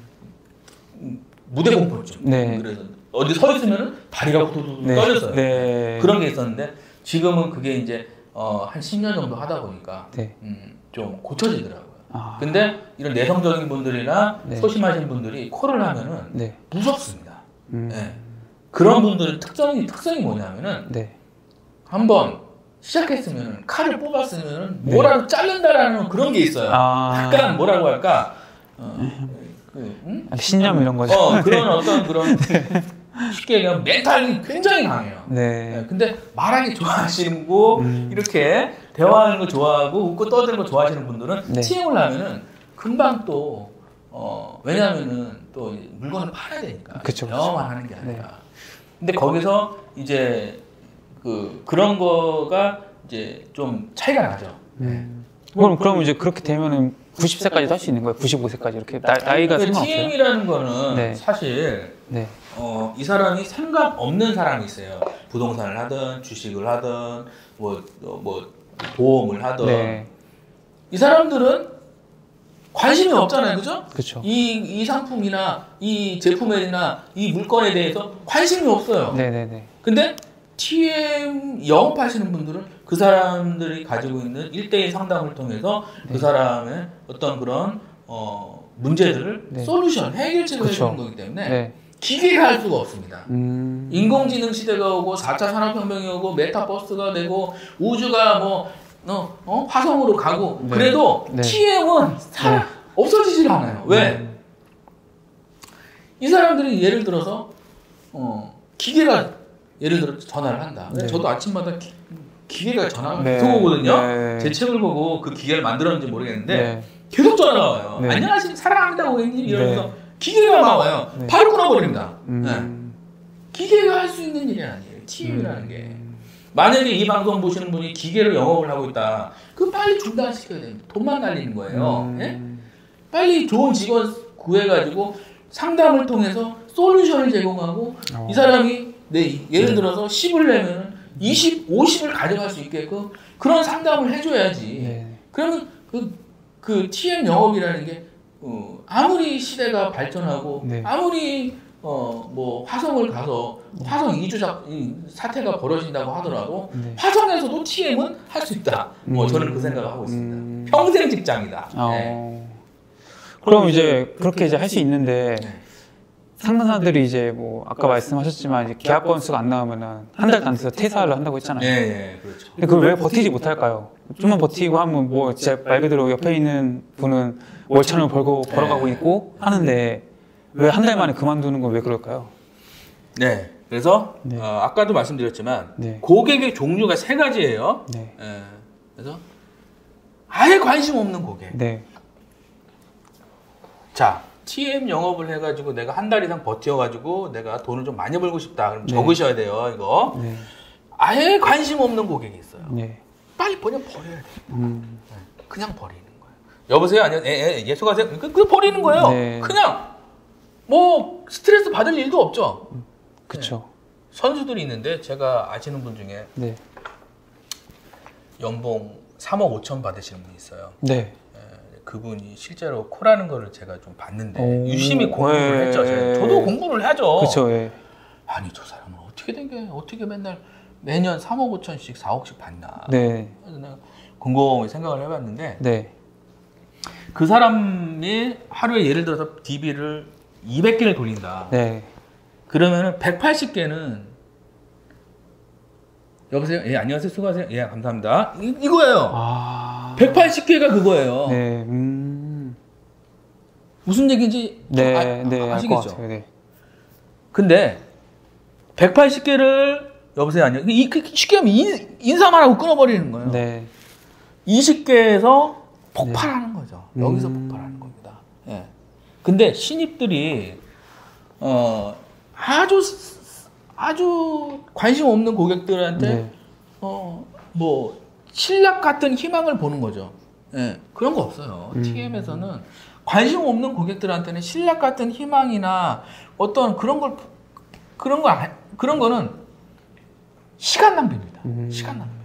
무대 공포증. 네. 그래서 어디 서 있으면은 다리가 후두둑 네. 떨렸어요. 네. 그런 게 있었는데 지금은 그게 이제 어, 한 십 년 정도 하다 보니까 네. 음, 좀 고쳐지더라고요. 아. 근데 이런 내성적인 분들이나 네. 소심하신 분들이 코를 하면은 네. 무섭습니다. 음. 네. 그런 분들의 특성이 특성이 뭐냐면은 네. 한번 시작했으면 칼을 뽑았으면 네. 뭐라도 자른다라는 그런 게 있어요. 아. 약간 뭐라고 할까? 어, 그, 응? 신념 이런 거죠. 어, 그런 어떤 그런 쉽게 얘기하면 멘탈이 굉장히 강해요. 네. 네. 근데 말하기 좋아하시고 음. 이렇게 대화하는 거 좋아하고 웃고 떠드는 거 좋아하시는 분들은 네. 티엠을 하면은 금방 또 어, 왜냐면은 또 물건을 팔아야 되니까 영어만 하는 게 아니라. 네. 근데 거기서 이제 그 그런 거가 이제 좀 차이가 나죠. 네. 그럼 그럼 이제 그렇게 되면은 구십 세까지도 할 수 있는 거예요? 구십오 세까지 이렇게 나, 나이가 상관없어요? 티엠이라는 거는 네. 사실 네. 어, 이 사람이 상관없는 사람이 있어요. 부동산을 하든 주식을 하든 뭐, 뭐 보험을 하든 네. 이 사람들은 관심이 없잖아요, 그죠? 그렇죠. 이, 이 상품이나 이 제품이나 이 물건에 대해서 관심이 없어요. 네네네. 근데 티엠 영업하시는 분들은 그 사람들이 가지고 있는 일 대일 상담을 통해서 네. 그 사람의 어떤 그런 어, 문제들을 네. 솔루션, 해결책을 그쵸. 해주는 거기 때문에 네. 기계가 할 수가 없습니다. 음... 인공지능 시대가 오고 사 차 산업혁명이 오고 메타버스가 되고 우주가 뭐 어, 어? 화성으로 가고 네. 그래도 네. 티엠은 사, 네. 없어지질 않아요. 왜? 네. 이 사람들이 예를 들어서 어, 기계가 예를 들어 전화를 한다. 네. 저도 아침마다 기, 기계가 전화가 네. 계속 오거든요. 네. 제 책을 보고 그 기계를 만들었는지 모르겠는데 네. 계속 전화가 와요. 네. 안녕하십니까 사랑합니다 고객님 이러면서 네. 기계가 막 와요. 네. 바로 끊어버립니다. 음... 네. 기계가 할 수 있는 일이 아니에요. 티엠이라는 음... 게. 만약에 이 방송 보시는 분이 기계로 영업을 하고 있다. 그럼 빨리 중단시켜야 됩니다. 돈만 날리는 거예요. 음... 예? 빨리 좋은 직원 구해가지고 상담을 통해서 솔루션을 제공하고 어... 이 사람이 네, 예를 들어서 십을 내면 이십, 오십을 가져갈 수 있게끔 그런 상담을 해줘야지. 네. 그러면 그, 그 티엠 영업이라는 게 어, 아무리 시대가 발전하고 네. 아무리 어, 뭐 화성을 가서 화성 이주 작, 사태가 벌어진다고 하더라도 네. 화성에서도 티엠은 할 수 있다. 음. 뭐 저는 그 생각을 하고 있습니다. 음. 평생 직장이다. 어. 네. 그럼 이제 그렇게 이제 할 수 있는데 네. 상담사들이 이제 뭐 아까 말씀하셨지만 이제 계약 건수가 안 나오면은 한 달도 안 돼서 퇴사를 한다고 했잖아요. 네, 네, 그렇죠. 근데 그걸 왜 버티지 못할까요? 좀만 버티고 하면 뭐 제 말 그대로 옆에 있는 분은 월천을 벌고 벌어가고 있고 하는데 왜 한 달 만에 그만두는 건 왜 그럴까요? 네, 그래서 네. 어, 아까도 말씀드렸지만 네. 고객의 종류가 세 가지예요. 네. 네. 그래서 아예 관심 없는 고객. 네. 자. 티엠 영업을 해가지고 내가 한 달 이상 버텨가지고 내가 돈을 좀 많이 벌고 싶다. 그럼 네. 적으셔야 돼요, 이거. 네. 아예 관심 없는 고객이 있어요. 네. 빨리 버려, 버려야 돼요. 음. 그냥 버리는 거예요. 여보세요? 아니요, 예, 예, 예, 수고하세요. 그, 그 버리는 거예요. 네. 그냥. 뭐, 스트레스 받을 일도 없죠. 그쵸. 네. 선수들이 있는데, 제가 아시는 분 중에. 네. 연봉 삼억 오천 받으시는 분이 있어요. 네. 그분이 실제로 코라는 거를 제가 좀 봤는데 오, 유심히 공부를 예, 했죠. 제가. 저도 공부를 하죠. 그쵸, 예. 아니 저 사람은 어떻게 된 게 어떻게 맨날 매년 삼억 오천씩 사억씩 받나. 네. 그래서 내가 곰곰이 생각을 해봤는데 네. 그 사람이 하루에 예를 들어서 디비를 이백 개를 돌린다. 네. 그러면은 백팔십 개는 여보세요? 예, 안녕하세요. 수고하세요. 예, 감사합니다. 이, 이거예요. 아... 백팔십 개가 그거예요. 네, 음... 무슨 얘기인지 네, 아, 네, 아시겠죠? 네. 근데 백팔십 개를 여보세요, 안녕하세요. 이, 쉽게 하면 인, 인사만 하고 끊어버리는 거예요. 네. 이십 개에서 폭발하는 네. 거죠. 여기서 음... 폭발하는 겁니다. 예. 근데 신입들이 어, 아주 아주 관심 없는 고객들한테 네. 어, 뭐 신락 같은 희망을 보는 거죠. 예, 그런 거 없어요. 음. 티엠에서는 관심 없는 고객들한테는 신락 같은 희망이나 어떤 그런 걸 그런 거 그런 거는 시간 낭비입니다. 음. 시간 낭비.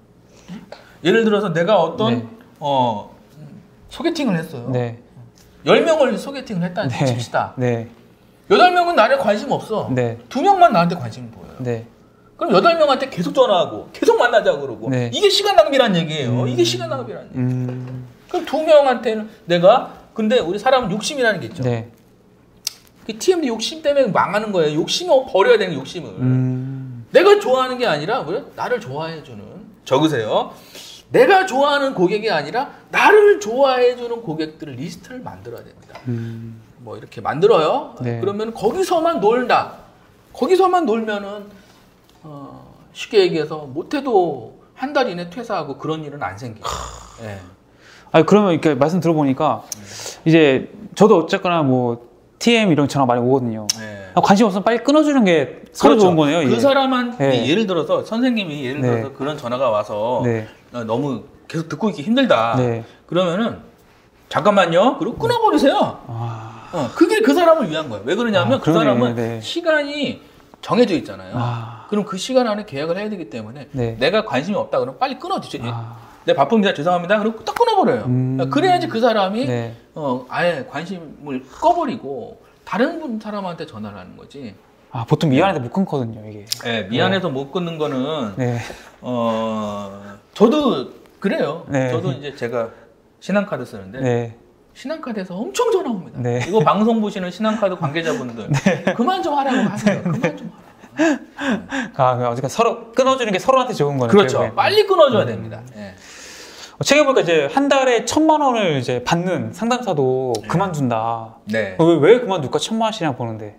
예를 들어서 내가 어떤 네. 어, 소개팅을 했어요. 네. 열 명을 소개팅을 했다는 네. 칩시다. 네. 여덟 명은 나를 관심 없어. 네. 두 명만 나한테 관심을 보여요. 네. 그럼 여덟 명한테 계속 전화하고 계속 만나자고 그러고 네. 이게 시간 낭비란 얘기예요. 음. 이게 시간 낭비란 얘기예요. 음. 그럼 두 명한테는 내가 근데 우리 사람은 욕심이라는 게 있죠. 네. 그 티엠도 욕심 때문에 망하는 거예요. 욕심을 버려야 되는 욕심을. 음. 내가 좋아하는 게 아니라 왜? 나를 좋아해주는 적으세요. 내가 좋아하는 고객이 아니라 나를 좋아해주는 고객들 리스트를 만들어야 됩니다. 음. 뭐 이렇게 만들어요. 네. 그러면 거기서만 놀다. 거기서만 놀면은 어, 쉽게 얘기해서 못해도 한 달 이내 퇴사하고 그런 일은 안 생겨요. 네. 아니 그러면 이렇게 말씀 들어보니까 네. 이제 저도 어쨌거나 뭐 티엠 이런 전화 많이 오거든요. 네. 관심 없으면 빨리 끊어주는 게 서로 그렇죠. 좋은 거네요. 그 이게. 사람한 네. 예를 들어서 선생님이 예를 네. 들어서 그런 전화가 와서 네. 너무 계속 듣고 있기 힘들다. 네. 그러면은 잠깐만요. 그리고 끊어버리세요. 아... 어, 그게 그 사람을 위한 거예요. 왜 그러냐면 아, 그 사람은 네. 시간이 정해져 있잖아요. 아... 그럼 그 시간 안에 계약을 해야 되기 때문에 네. 내가 관심이 없다 그러면 빨리 끊어주죠. 아... 네, 바쁩니다. 죄송합니다. 그리고 딱 끊어버려요. 음... 그래야지 그 사람이 네. 어, 아예 관심을 꺼버리고 다른 분 사람한테 전화를 하는 거지. 아, 보통 미안해서 못 끊거든요, 이게. 네, 미안해서 네. 못 끊는 거는 네. 어, 저도 그래요. 네. 저도 이제 제가 신한카드 쓰는데 네. 신한카드에서 엄청 전화 옵니다. 네. 이거 방송 보시는 신한카드 관계자분들 네. 그만 좀 하라고 하세요. 그만 좀 하라고. 네. 아, 어쨌든 서로 끊어주는 게 서로한테 좋은 거네요. 그렇죠. 결국엔. 빨리 끊어줘야 음. 됩니다. 네. 책에 보니까 이제 한 달에 천만 원을 이제 받는 상담사도 네. 그만둔다. 네. 왜, 왜 그만둘까? 천만 원씩이나 버는데.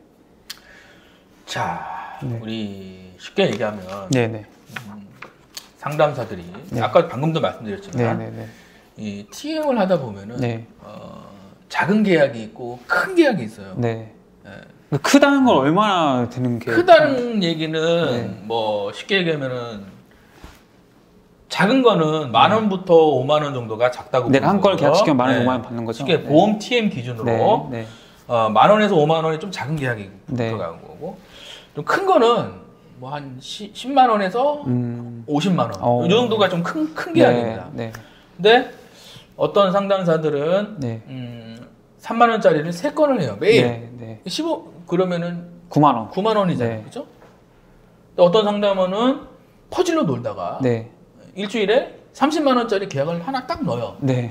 자, 네. 우리 쉽게 얘기하면 네네. 음, 상담사들이 네. 아까 방금도 말씀드렸지만 네네네. 이 티엠을 하다 보면은 네. 어, 작은 계약이 있고 큰 계약이 있어요. 네. 네. 크다는 건 얼마나 되는 게? 크다는 얘기는 네. 뭐 쉽게 얘기하면은 작은 거는 만 원부터 네. 오만 원 정도가 작다고. 내가 한 걸 계약시키면 만 원, 네. 오만 원 받는 거죠. 쉽게 네. 보험 티엠 기준으로 네. 네. 어, 만 원에서 오만 원이 좀 작은 계약이 네. 들어가는 거고, 좀 큰 거는 뭐 한 십만 원에서 음. 오십만 원. 어. 이 정도가 좀 큰 큰 계약입니다. 네. 네. 근데 어떤 상담사들은 네. 음, 삼만 원짜리를 세 건을 해요. 매일. 네. 네. 십오 그러면은 구만 원. 구만 원이잖아요. 네. 그죠? 어떤 상담원은 퍼즐로 놀다가 네. 일주일에 삼십만 원짜리 계약을 하나 딱 넣어요. 네.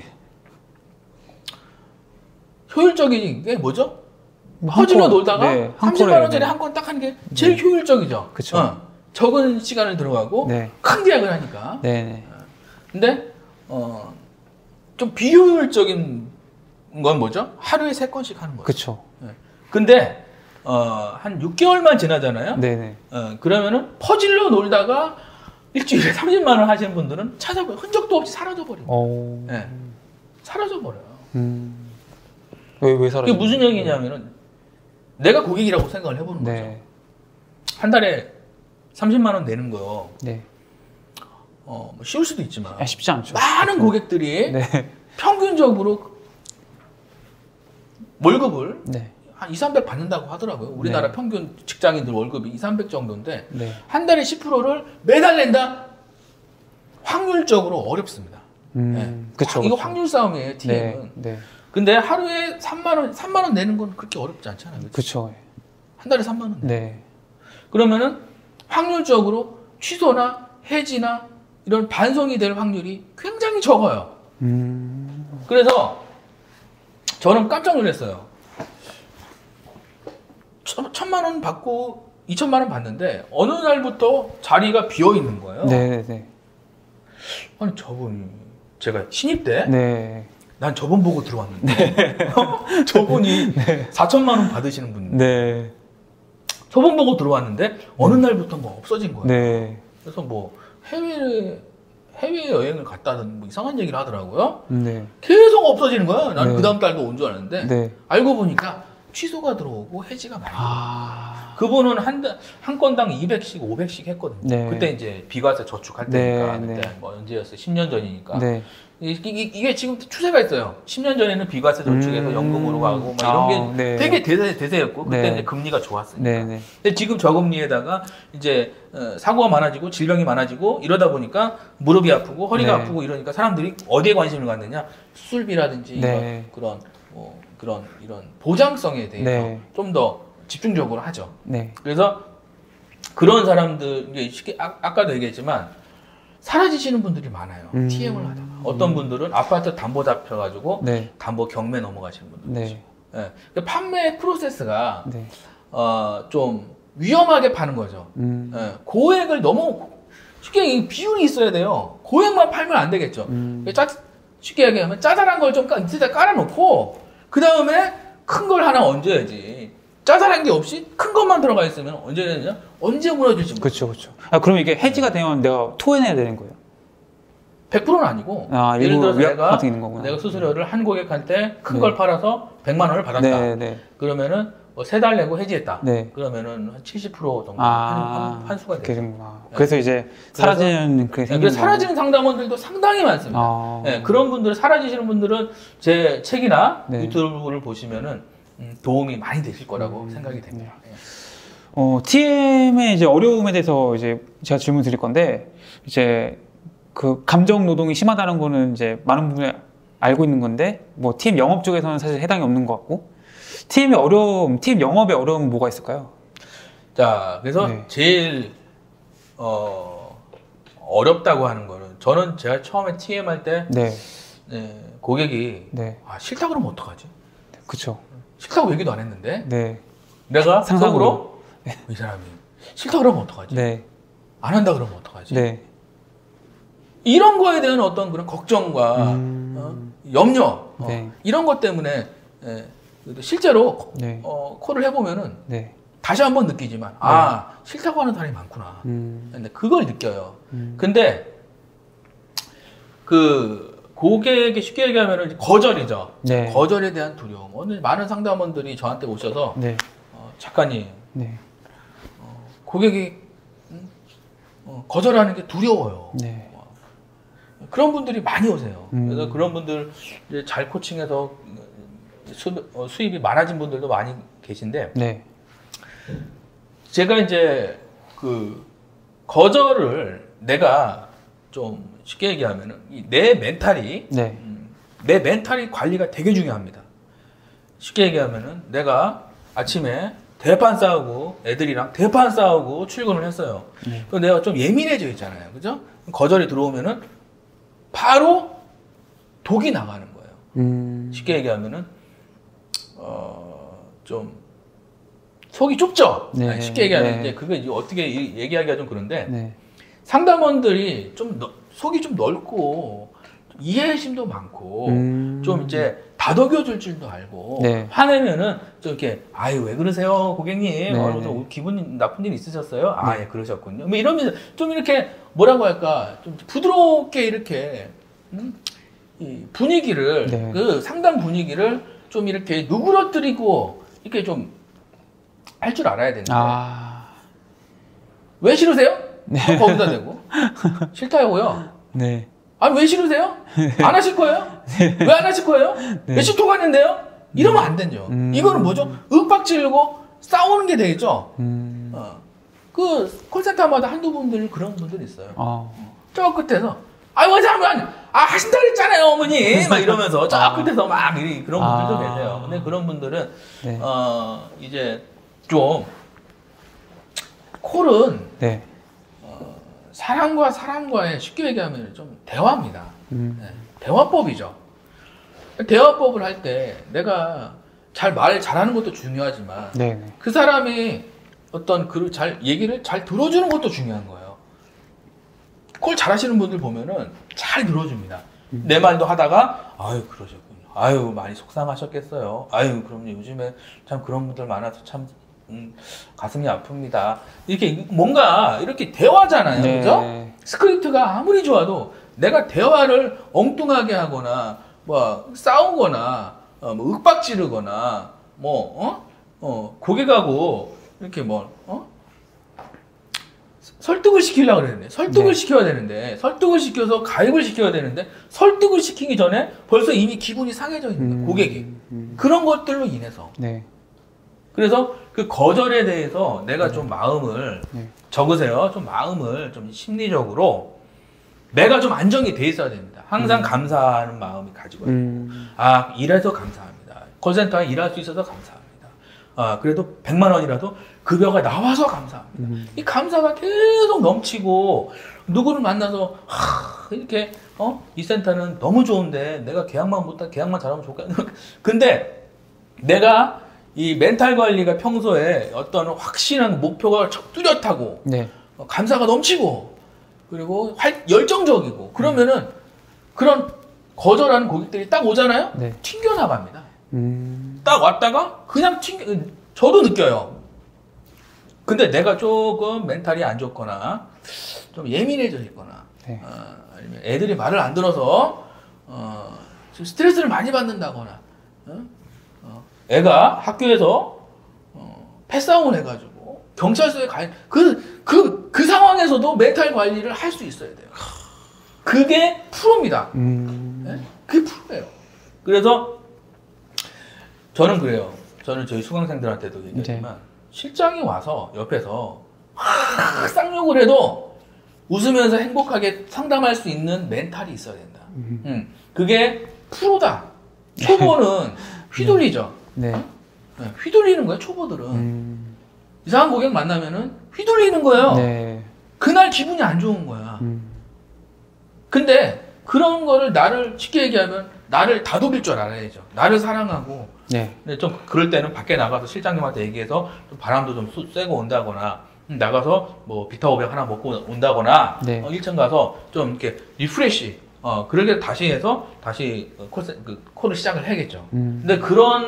효율적인 게 뭐죠? 뭐 퍼즐로 놀다가 네, 삼십만 원짜리 한 건 딱 하는 게 제일 네. 효율적이죠. 그쵸. 어, 적은 시간을 들어가고 네. 큰 계약을 하니까. 네. 근데 어, 좀 비효율적인 건 뭐죠? 하루에 세 건씩 하는 거죠. 그렇죠. 네. 근데 어, 한 육 개월만 지나잖아요. 네네. 어, 그러면은 퍼즐로 놀다가 일주일에 삼십만 원 하시는 분들은 찾아보면 흔적도 없이 사라져버려요. 네. 사라져버려요. 음. 왜, 왜 사라져요? 그게 무슨 얘기냐면은 내가 고객이라고 생각을 해보는 네. 거죠. 한 달에 삼십만 원 내는 거요. 네. 어, 뭐 쉬울 수도 있지만 아, 쉽지 않죠. 많은 고객들이 네. 평균적으로 월급을 네. 한 이삼백 받는다고 하더라고요. 우리나라 네. 평균 직장인들 월급이 이삼백 정도인데 네. 한 달에 십 퍼센트를 매달 낸다? 확률적으로 어렵습니다. 음, 네. 그쵸, 이거 그쵸. 확률 싸움이에요, 티엠은. 네, 네. 근데 하루에 삼만 원, 삼만 원 내는 건 그렇게 어렵지 않잖아요. 그렇죠. 한 달에 삼만 원. 네. 그러면은 확률적으로 취소나 해지나 이런 반송이 될 확률이 굉장히 적어요. 음. 그래서 저는 깜짝 놀랐어요. 천만 원 받고 이천만 원 받는데 어느 날부터 자리가 비어 있는 거예요. 네, 네. 아니 저분이 제가 신입 때, 네. 난 저분 보고 들어왔는데 네. 저분이 네. 사천만 원 받으시는 분, 네. 저분 보고 들어왔는데 어느 날부터 뭐 없어진 거예요. 네. 그래서 뭐 해외 해외 여행을 갔다는 뭐 이상한 얘기를 하더라고요. 네. 계속 없어지는 거예요. 나는 네. 그 다음 달도 온 줄 알았는데 네. 알고 보니까. 취소가 들어오고 해지가 많이 아... 들어오고 그분은 한, 한 건당 이백씩 오백씩 했거든요. 네. 그때 이제 비과세 저축할 때니까 네, 그때 네. 뭐 언제였어요? 십 년 전이니까. 네. 이게, 이게 지금 추세가 있어요. 십 년 전에는 비과세 저축해서 음... 연금으로 가고 막 이런 게 아, 네. 되게 대세, 대세였고 그때 네. 이제 금리가 좋았으니까. 네, 네. 근데 지금 저금리에다가 이제 사고가 많아지고 질병이 많아지고 이러다 보니까 무릎이 아프고 허리가 네. 아프고 이러니까 사람들이 어디에 관심을 갖느냐? 수술비라든지 네. 이런 그런 뭐 그런 이런 보장성에 대해서 네. 좀 더 집중적으로 하죠. 네. 그래서 그런 사람들 이게 쉽게 아, 아까도 얘기했지만 사라지시는 분들이 많아요. 음. 티엠을 하다가 어떤 분들은 아파트 담보 잡혀가지고 네. 담보 경매 넘어가시는 분들 계시고 네. 네. 판매 프로세스가 네. 어, 좀 위험하게 파는 거죠. 음. 네. 고액을 너무 쉽게 비율이 있어야 돼요. 고액만 팔면 안 되겠죠. 음. 짜, 쉽게 얘기하면 짜잘한 걸 좀 밑에다 깔아놓고 그 다음에 큰 걸 하나 얹어야지. 짜잘한 게 없이 큰 것만 들어가 있으면 언제 되냐? 언제 무너질지. 그렇죠, 그렇죠. 아, 그럼 이게 해지가 되면 내가 토해내야 되는 거예요? 백 퍼센트는 아니고. 아, 예를 들어서 내가, 내가 수수료를 한 고객한테 큰 걸 네. 팔아서 백만 원을 받았다. 네, 네. 그러면은 뭐 세 달 내고 해지했다. 네. 그러면은 한 칠십 퍼센트 정도 아, 한, 환수가 되죠. 네. 그래서 이제 사라지는 그게 생기는 그래서 사라지는 상담원들도 상당히 많습니다. 아, 네, 그런 분들 사라지시는 분들은 제 책이나 네. 유튜브를 보시면은 음, 도움이 많이 되실 거라고 음, 생각이 됩니다. 네. 어, 티엠의 이제 어려움에 대해서 이제 제가 질문 드릴 건데, 이제 그 감정 노동이 심하다는 거는 이제 많은 분들이 알고 있는 건데, 뭐 티엠 영업 쪽에서는 사실 해당이 없는 것 같고, 티엠의 어려움, 티엠 영업의 어려움은 뭐가 있을까요? 자, 그래서 네. 제일 어, 어렵다고 하는 거는 저는 제가 처음에 티엠 할 때 네. 네, 고객이 네. 아, 싫다 그러면 어떡하지? 그렇죠. 싫다고 얘기도 안 했는데 네. 내가 상상으로 네. 이 사람이 싫다 그러면 어떡하지? 네. 안 한다 그러면 어떡하지? 네. 이런 거에 대한 어떤 그런 걱정과 음... 어, 염려 네. 어, 이런 것 때문에 예, 실제로 네. 어, 콜을 해보면은 네. 다시 한번 느끼지만 네. 아 싫다고 하는 사람이 많구나. 음... 근데 그걸 느껴요. 음... 근데 그 고객에게 쉽게 얘기하면 거절이죠. 네. 거절에 대한 두려움. 오늘 많은 상담원들이 저한테 오셔서 네. 어, 작가님 네. 어, 고객이 음, 어, 거절하는 게 두려워요. 네. 어, 그런 분들이 많이 오세요. 음. 그래서 그런 분들 이제 잘 코칭해서 수, 어, 수입이 많아진 분들도 많이 계신데 네. 제가 이제 그 거절을 내가 좀 쉽게 얘기하면은 내 멘탈이 네. 음, 내 멘탈이 관리가 되게 중요합니다. 쉽게 얘기하면은 내가 아침에 대판 싸우고 애들이랑 대판 싸우고 출근을 했어요. 네. 그럼 내가 좀 예민해져 있잖아요, 그죠? 거절이 들어오면은 바로 독이 나가는 거예요. 음... 쉽게 얘기하면은 어, 좀 속이 좁죠. 네. 아니, 쉽게 얘기하면 네. 그게 이제 어떻게 얘기하기가 좀 그런데. 네. 상담원들이 좀 너, 속이 좀 넓고 이해심도 많고 음... 좀 이제 다독여줄 줄도 알고 네. 화내면은 좀 이렇게 아유 왜 그러세요 고객님 네, 네. 기분 나쁜 일 있으셨어요? 아 예 네. 그러셨군요. 뭐 이러면서 좀 이렇게 뭐라고 할까 좀 부드럽게 이렇게 음? 이 분위기를 네. 그 상담 분위기를 좀 이렇게 누그러뜨리고 이렇게 좀 할 줄 알아야 되는데 아... 왜 싫으세요? 네. 거기다 대고 싫다고요. 네. 아니 왜 싫으세요? 안 하실 거예요? 네. 왜 안 하실 거예요? 네. 몇십 통 갔는데요? 이러면 안 되죠. 음. 이거는 뭐죠? 윽박지르고 싸우는 게 되겠죠. 음. 어. 그 콜센터마다 한두 분들 그런 분들이 있어요. 어. 저 끝에서 아이 왜 사람이 아 하신다 그랬잖아요 어머니 막 이러면서 저 아. 끝에서 막 이런 분들도 아. 계세요. 근데 그런 분들은 네. 어 이제 좀 콜은 네. 사람과 사람과의 쉽게 얘기하면 좀 대화입니다. 음. 네, 대화법이죠. 대화법을 할 때 내가 잘 말 잘하는 것도 중요하지만 네네. 그 사람이 어떤 그 잘 얘기를 잘 들어주는 것도 중요한 거예요. 콜 잘하시는 분들 보면은 잘 들어줍니다. 음. 내 말도 하다가 아유 그러셨군요. 아유 많이 속상하셨겠어요. 아유 그럼요 요즘에 참 그런 분들 많아서 참 음, 가슴이 아픕니다. 이렇게 뭔가 이렇게 대화잖아요. 네. 그죠? 스크립트가 아무리 좋아도 내가 대화를 엉뚱하게 하거나 뭐 싸우거나 어, 뭐 윽박지르거나 뭐, 어? 어, 고객하고 이렇게 뭐, 어? 설득을 시키려고 그랬는데, 설득을 네. 시켜야 되는데, 설득을 시켜서 가입을 시켜야 되는데, 설득을 시키기 전에 벌써 이미 기분이 상해져 있는 거야, 음, 고객이. 음. 그런 것들로 인해서. 네. 그래서 그 거절에 대해서 내가 네. 좀 마음을, 네. 적으세요. 좀 마음을 좀 심리적으로 내가 좀 안정이 돼 있어야 됩니다. 항상 음. 감사하는 마음이 가지고 음. 아, 일해서 감사합니다. 콜센터에 일할 수 있어서 감사합니다. 아, 그래도 백만 원이라도 급여가 나와서 감사합니다. 음. 이 감사가 계속 넘치고 누구를 만나서 하, 이렇게 어? 이 센터는 너무 좋은데 내가 계약만 못하 계약만 잘하면 좋겠네. 근데 내가 이 멘탈 관리가 평소에 어떤 확실한 목표가 뚜렷하고 네. 어, 감사가 넘치고 그리고 활, 열정적이고 그러면은 음. 그런 거절하는 고객들이 딱 오잖아요. 네. 튕겨나갑니다. 음. 딱 왔다가 그냥 튕겨 저도 느껴요. 근데 내가 조금 멘탈이 안 좋거나 좀 예민해져 있거나 네. 어, 아니면 애들이 말을 안 들어서 어, 스트레스를 많이 받는다거나 어? 어, 애가 학교에서 어, 패싸움을 해가지고 경찰서에 가 그, 그, 그 상황에서도 멘탈 관리를 할 수 있어야 돼요. 그게 프로입니다. 음... 네? 그게 프로예요. 그래서 저는 그래요. 저는 저희 수강생들한테도 얘기했지만 네. 실장이 와서 옆에서 하, 쌍욕을 해도 웃으면서 행복하게 상담할 수 있는 멘탈이 있어야 된다. 음. 음. 그게 프로다. 초보는 휘둘리죠. 네. 네. 휘둘리는 거예요, 초보들은. 음. 이상한 고객 만나면은 휘둘리는 거예요. 네. 그날 기분이 안 좋은 거야. 음. 근데 그런 거를 나를 쉽게 얘기하면 나를 다독일 줄 알아야죠. 나를 사랑하고. 네. 근데 좀 그럴 때는 밖에 나가서 실장님한테 얘기해서 좀 바람도 좀 쐬고 온다거나 나가서 뭐 비타 오백 하나 먹고 온다거나 네. 어, 일 층 가서 좀 이렇게 리프레시 어 그렇게 다시 해서 다시 콜, 그, 콜을 시작을 해야겠죠. 음. 근데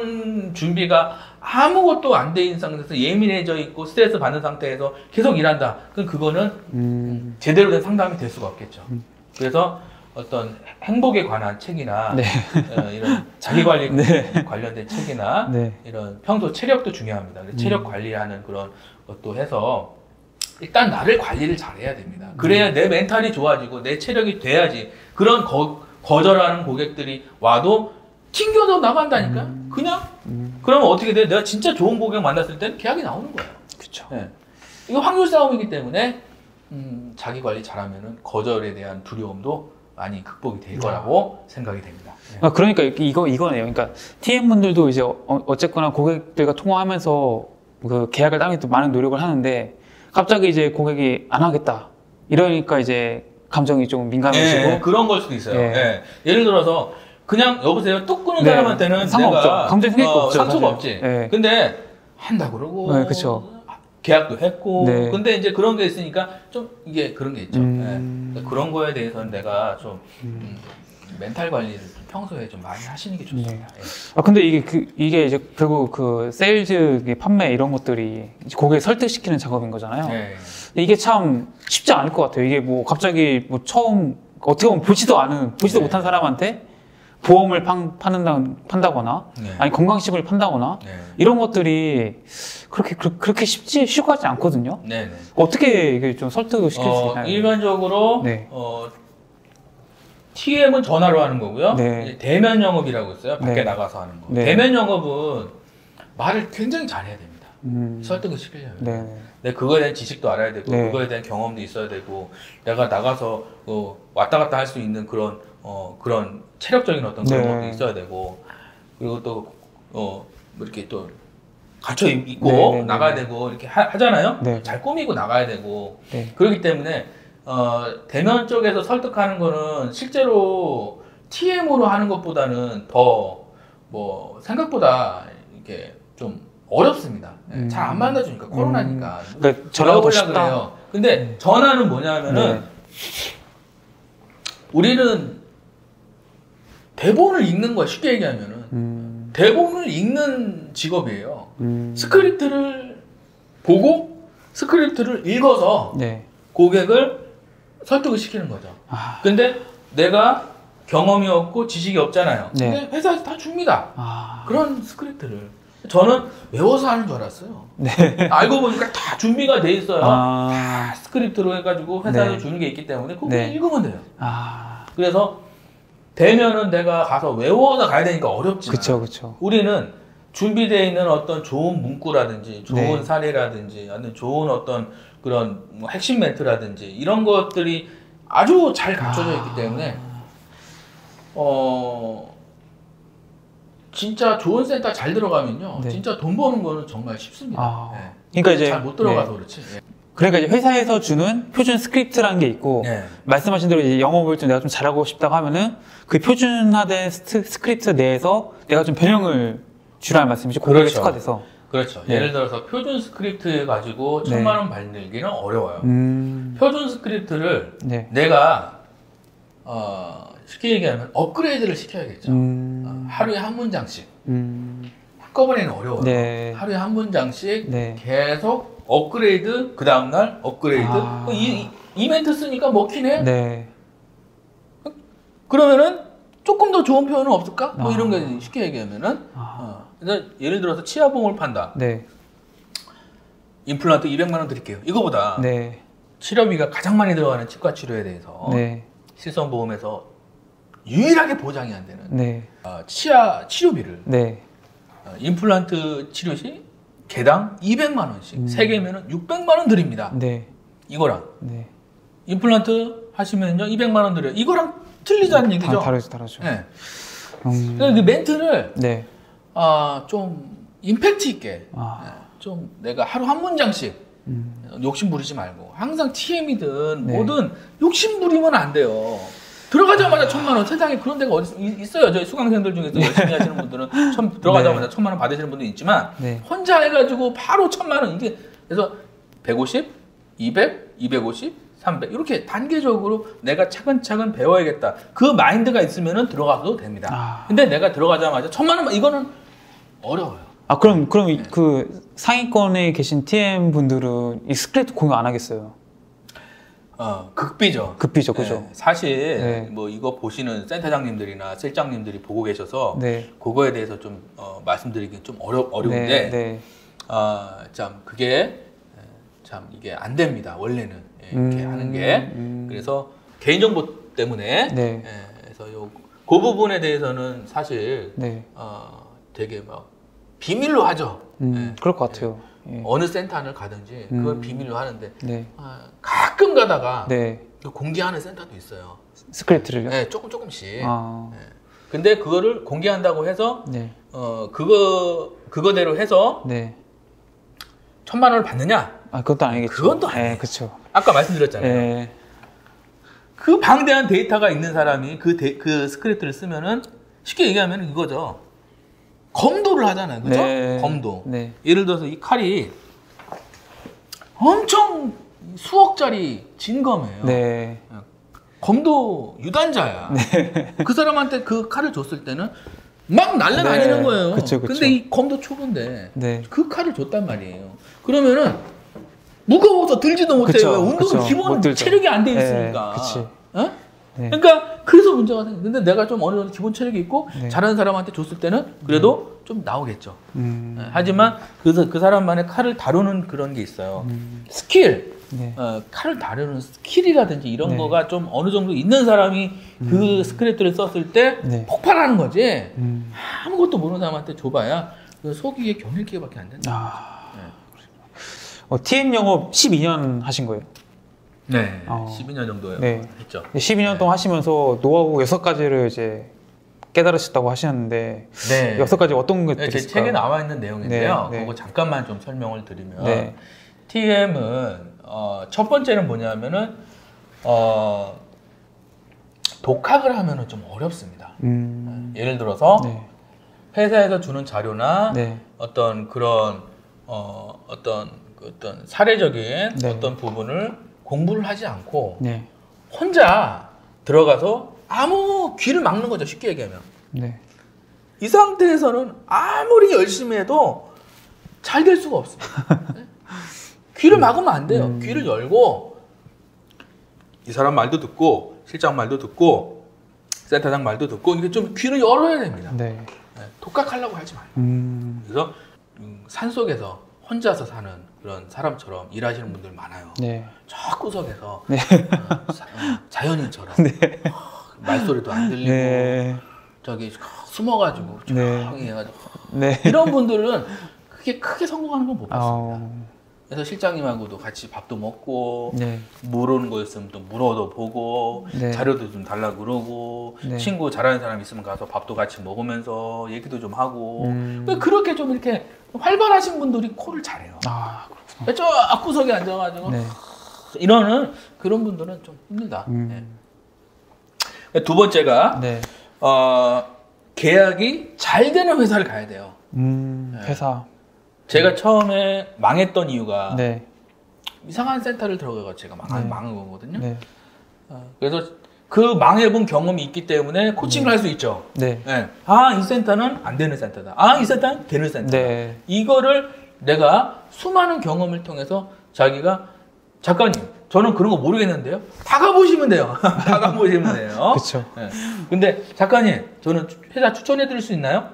그런 준비가 아무것도 안 돼 있는 상태에서 예민해져 있고 스트레스 받는 상태에서 계속 일한다. 그럼 그거는 음. 제대로 된 상담이 될 수가 없겠죠. 음. 그래서 어떤 행복에 관한 책이나 네. 어, 이런 자기관리 네. 관련된 책이나 네. 이런 평소 체력도 중요합니다. 체력 음. 관리하는 그런 것도 해서 일단 나를 관리를 잘해야 됩니다. 그래야 음. 내 멘탈이 좋아지고 내 체력이 돼야지 그런 거, 거절하는 고객들이 와도 튕겨서 나간다니까. 음. 그냥 음. 그러면 어떻게 돼? 내가 진짜 좋은 고객 만났을 때는 계약이 나오는 거예요. 그렇죠. 네. 이거 확률 싸움이기 때문에 음, 자기 관리 잘하면은 거절에 대한 두려움도 많이 극복이 될 거라고 아. 생각이 됩니다. 네. 아, 그러니까 이거 이거네요. 그러니까 티엠분들도 이제 어, 어쨌거나 고객들과 통화하면서 그 계약을 따기 또 많은 노력을 하는데 갑자기 이제 고객이 안 하겠다 이러니까 이제 감정이 좀 민감해지고 네, 그런 걸 수도 있어요. 네. 네. 예를 들어서 그냥 여보세요 뚝 끊는 네. 사람한테는 상관없죠. 내가 감정 생길 거 어, 없죠. 상처가 없지. 네. 근데 한다 그러고 네, 그렇죠. 계약도 했고 네. 근데 이제 그런 게 있으니까 좀 이게 그런 게 있죠. 음... 네. 그런 거에 대해서는 내가 좀 음, 멘탈 관리를 평소에 좀 많이 하시는 게 좋습니다. 네. 네. 아 근데 이게 그 이게 이제 결국 그 세일즈 판매 이런 것들이 고객 설득시키는 작업인 거잖아요. 네. 근데 이게 참 쉽지 않을 것 같아요. 이게 뭐 갑자기 뭐 처음 어떻게 보면 보지도 않은 보지도 네. 못한 사람한테 보험을 판, 파는다, 판다거나 네. 아니 건강식을 판다거나 네. 이런 것들이 그렇게 그, 그렇게 쉽지 쉽고 하지 않거든요. 네, 네. 어떻게 이게 좀 설득을 시킬 어, 수 있나요? 일반적으로 네. 어, 티엠은 전화로 하는 거고요. 네. 대면 영업이라고 있어요. 밖에 네. 나가서 하는 거. 네. 대면 영업은 말을 굉장히 잘해야 됩니다. 음. 설득을 시키려면. 네. 내 그거에 대한 지식도 알아야 되고 네. 그거에 대한 경험도 있어야 되고 내가 나가서 어, 왔다 갔다 할 수 있는 그런 어, 그런 체력적인 어떤 그런 네. 것도 있어야 되고 그리고 또 어, 뭐 이렇게 또 갖춰 입고 네, 네, 나가야 네. 되고 이렇게 하, 하잖아요. 네. 잘 꾸미고 나가야 되고 네. 그렇기 때문에 어, 대면 쪽에서 설득하는 거는 실제로 티엠으로 하는 것보다는 더 뭐 생각보다 이게 좀 어렵습니다. 음. 잘 안 만나주니까 코로나니까. 음. 그러니까 전화가 더 쉽다. 그래요. 근데 음. 전화는 뭐냐면은 네. 우리는 대본을 읽는 거야. 쉽게 얘기하면은 음. 대본을 읽는 직업이에요. 음. 스크립트를 보고 스크립트를 읽어서 네. 고객을 설득을 시키는 거죠. 아. 근데 내가 경험이 없고 지식이 없잖아요. 네. 근데 회사에서 다 줍니다. 아. 그런 스크립트를 저는 외워서 하는 줄 알았어요. 네. 알고 보니까 다 준비가 돼 있어요. 아. 다 스크립트로 해가지고 회사에서 네. 주는 게 있기 때문에 그거 네. 읽으면 돼요. 아. 그래서 되면은 내가 가서 외워서 가야 되니까 어렵지만 그쵸, 그쵸. 우리는 준비되어 있는 어떤 좋은 문구라든지 좋은 네. 사례라든지 아니면 좋은 어떤 그런 뭐 핵심 멘트라든지 이런 것들이 아주 잘 갖춰져 있기 때문에 어 진짜 좋은 센터 잘 들어가면요 네. 진짜 돈 버는 거는 정말 쉽습니다. 아, 네. 그러니까 이제 잘 못 들어가서 네. 그렇지. 네. 그러니까 이제 회사에서 주는 표준 스크립트라는 게 있고 네. 말씀하신 대로 이제 영업을 좀 내가 좀 잘하고 싶다고 하면은 그 표준화된 스트, 스크립트 내에서 내가 좀 변형을 주라는 말씀이죠. 그거에 그렇죠. 특화돼서. 그렇죠. 네. 예를 들어서 표준 스크립트 가지고 천만 원 만들기는 어려워요. 음... 표준 스크립트를 네. 내가 어, 쉽게 얘기하면 업그레이드를 시켜야겠죠. 음... 어, 하루에 한 문장씩. 음... 한꺼번에는 어려워요. 네. 하루에 한 문장씩 네. 계속 업그레이드, 그 다음날 업그레이드. 아... 이, 이 멘트 쓰니까 먹히네? 네. 그러면은 조금 더 좋은 표현은 없을까? 뭐 아... 이런 게 쉽게 얘기하면은. 아... 어. 예를 들어서 치아보험을 판다. 네. 임플란트 이백만 원 드릴게요. 이거보다 네. 치료비가 가장 많이 들어가는 치과 치료에 대해서 네. 실손보험에서 유일하게 보장이 안 되는 네. 어, 치아 치료비를 네. 어, 임플란트 치료 시 개당 이백만 원씩 음. 세 개면은 육백만 원 드립니다. 네. 이거랑 네. 임플란트 하시면요 이백만 원 드려요. 이거랑 틀리자는 얘기죠. 다르죠, 다르죠. 네. 음. 그 멘트를 네. 아, 좀 임팩트 있게 아. 좀 내가 하루 한 문장씩 음. 욕심 부리지 말고 항상 티엠이든 네. 뭐든 욕심 부리면 안 돼요. 들어가자마자 아. 천만 원 세상에 그런 데가 어디 있어요. 저희 수강생들 중에서 열심히 하시는 분들은 처음 들어가자마자 네. 천만 원 받으시는 분도 있지만 네. 혼자 해가지고 바로 천만 원 이게 그래서 백오십, 이백, 이백오십, 삼백 이렇게 단계적으로 내가 차근차근 배워야겠다. 그 마인드가 있으면은 들어가도 됩니다. 아. 근데 내가 들어가자마자 천만 원 이거는 어려워요. 아 그럼 그럼 네. 그 상위권에 계신 티엠 분들은 이 스크립트 공유 안 하겠어요? 어 극비죠. 극비죠, 그죠? 네, 사실 네. 뭐 이거 보시는 센터장님들이나 실장님들이 보고 계셔서 네. 그거에 대해서 좀 어, 말씀드리기 좀 어려 어려운데, 네, 네. 어, 참 그게 참 이게 안 됩니다. 원래는 예, 이렇게 음, 하는 게 음. 그래서 개인정보 때문에 네. 예, 그래서 요 그 부분에 대해서는 사실 네. 어, 되게 막 비밀로 하죠. 음, 네. 그럴 것 같아요. 예. 어느 센터를 가든지 그걸 음. 비밀로 하는데 네. 아, 가끔 가다가 네. 공개하는 센터도 있어요. 스크립트를요? 네, 조금 조금씩. 아. 네. 근데 그거를 공개한다고 해서 네. 어 그거 그거대로 해서 네. 천만 원을 받느냐? 아 그것도 아니겠죠. 그건 또 아니에요. 그렇죠. 아까 말씀드렸잖아요. 네. 그 방대한 데이터가 있는 사람이 그, 데, 그 스크립트를 쓰면은 쉽게 얘기하면 이거죠. 검도를 하잖아요. 그죠? 네. 검도. 네. 예를 들어서 이 칼이 엄청 수억짜리 진검이에요. 네. 검도 유단자야. 네. 그 사람한테 그 칼을 줬을 때는 막 날라다니는 네. 거예요. 그쵸, 그쵸. 근데 이 검도 초보인데 네. 그 칼을 줬단 말이에요. 그러면은 무거워서 들지도 못해요. 운동은 기본 체력이 안 돼 있으니까. 네. 어? 네. 그러니까 그래서 문제가 생겨. 근데 내가 좀 어느 정도 기본 체력이 있고 네. 잘하는 사람한테 줬을 때는 그래도 음. 좀 나오겠죠. 음. 네. 하지만 그, 그 사람만의 칼을 다루는 그런 게 있어요. 음. 스킬. 네. 어, 칼을 다루는 스킬이라든지 이런 네. 거가 좀 어느 정도 있는 사람이 음. 그 스크립트를 썼을 때 네. 폭발하는 거지. 음. 아무것도 모르는 사람한테 줘봐야 그 속이에 경일기밖에 안 된다. 아. 네. 어, 티엠 영업 십이 년 하신 거예요? 네, 어. 십이 년 정도 네. 했죠. 십이 년 네. 동안 하시면서 노하우 여섯 가지를 이제 깨달으셨다고 하셨는데 네. 여섯 가지 어떤 것들이 네, 제 책에 나와 있는 내용인데요. 네. 그거 잠깐만 좀 설명을 드리면 네. 티엠은 어, 첫 번째는 뭐냐면은 어, 독학을 하면은 좀 어렵습니다. 음. 예를 들어서 네. 회사에서 주는 자료나 네. 어떤 그런 어, 어떤 어떤 사례적인 네. 어떤 부분을 공부를 하지 않고 네. 혼자 들어가서 아무 귀를 막는 거죠. 쉽게 얘기하면. 네. 이 상태에서는 아무리 열심히 해도 잘 될 수가 없습니다. 네? 귀를 막으면 안 돼요. 음. 귀를 열고 이 사람 말도 듣고 실장 말도 듣고 센터장 말도 듣고 이게 좀 귀를 열어야 됩니다. 네. 네. 독학하려고 하지 마요. 음. 그래서 음, 산속에서 혼자서 사는 그런 사람처럼 일하시는 분들 많아요. 네. 저 구석에서 네. 어, 자, 어, 자연인처럼 네. 어, 말소리도 안 들리고 네. 저기 숨어가지고 조용히 네. 해가지고 네. 이런 분들은 그게 크게 성공하는 건 못 봤습니다. 어... 그래서 실장님하고도 같이 밥도 먹고 네. 물어는 거였으면 또 물어도 보고 네. 자료도 좀 달라 그러고 네. 친구 잘하는 사람 있으면 가서 밥도 같이 먹으면서 얘기도 좀 하고 음... 그렇게 좀 이렇게 활발하신 분들이 콜을 잘해요. 아, 그렇구나. 저 앞구석에 앉아가지고 네. 이러는 그런 분들은 좀 힘들다. 음... 네. 두 번째가 네. 어, 계약이 잘 되는 회사를 가야 돼요. 음, 회사. 제가 처음에 망했던 이유가 네. 이상한 센터를 들어가서 제가 망한, 네. 망한 거거든요. 네. 어, 그래서 그 망해본 경험이 있기 때문에 코칭을 네. 할 수 있죠. 네. 네. 아, 이 센터는 안 되는 센터다. 아, 이 센터는 되는 센터다. 네. 이거를 내가 수많은 경험을 통해서 자기가 작가님, 저는 그런 거 모르겠는데요. 다 가보시면 돼요. 다 가보시면 돼요. 그렇죠. 네. 근데 작가님, 저는 회사 추천해 드릴 수 있나요?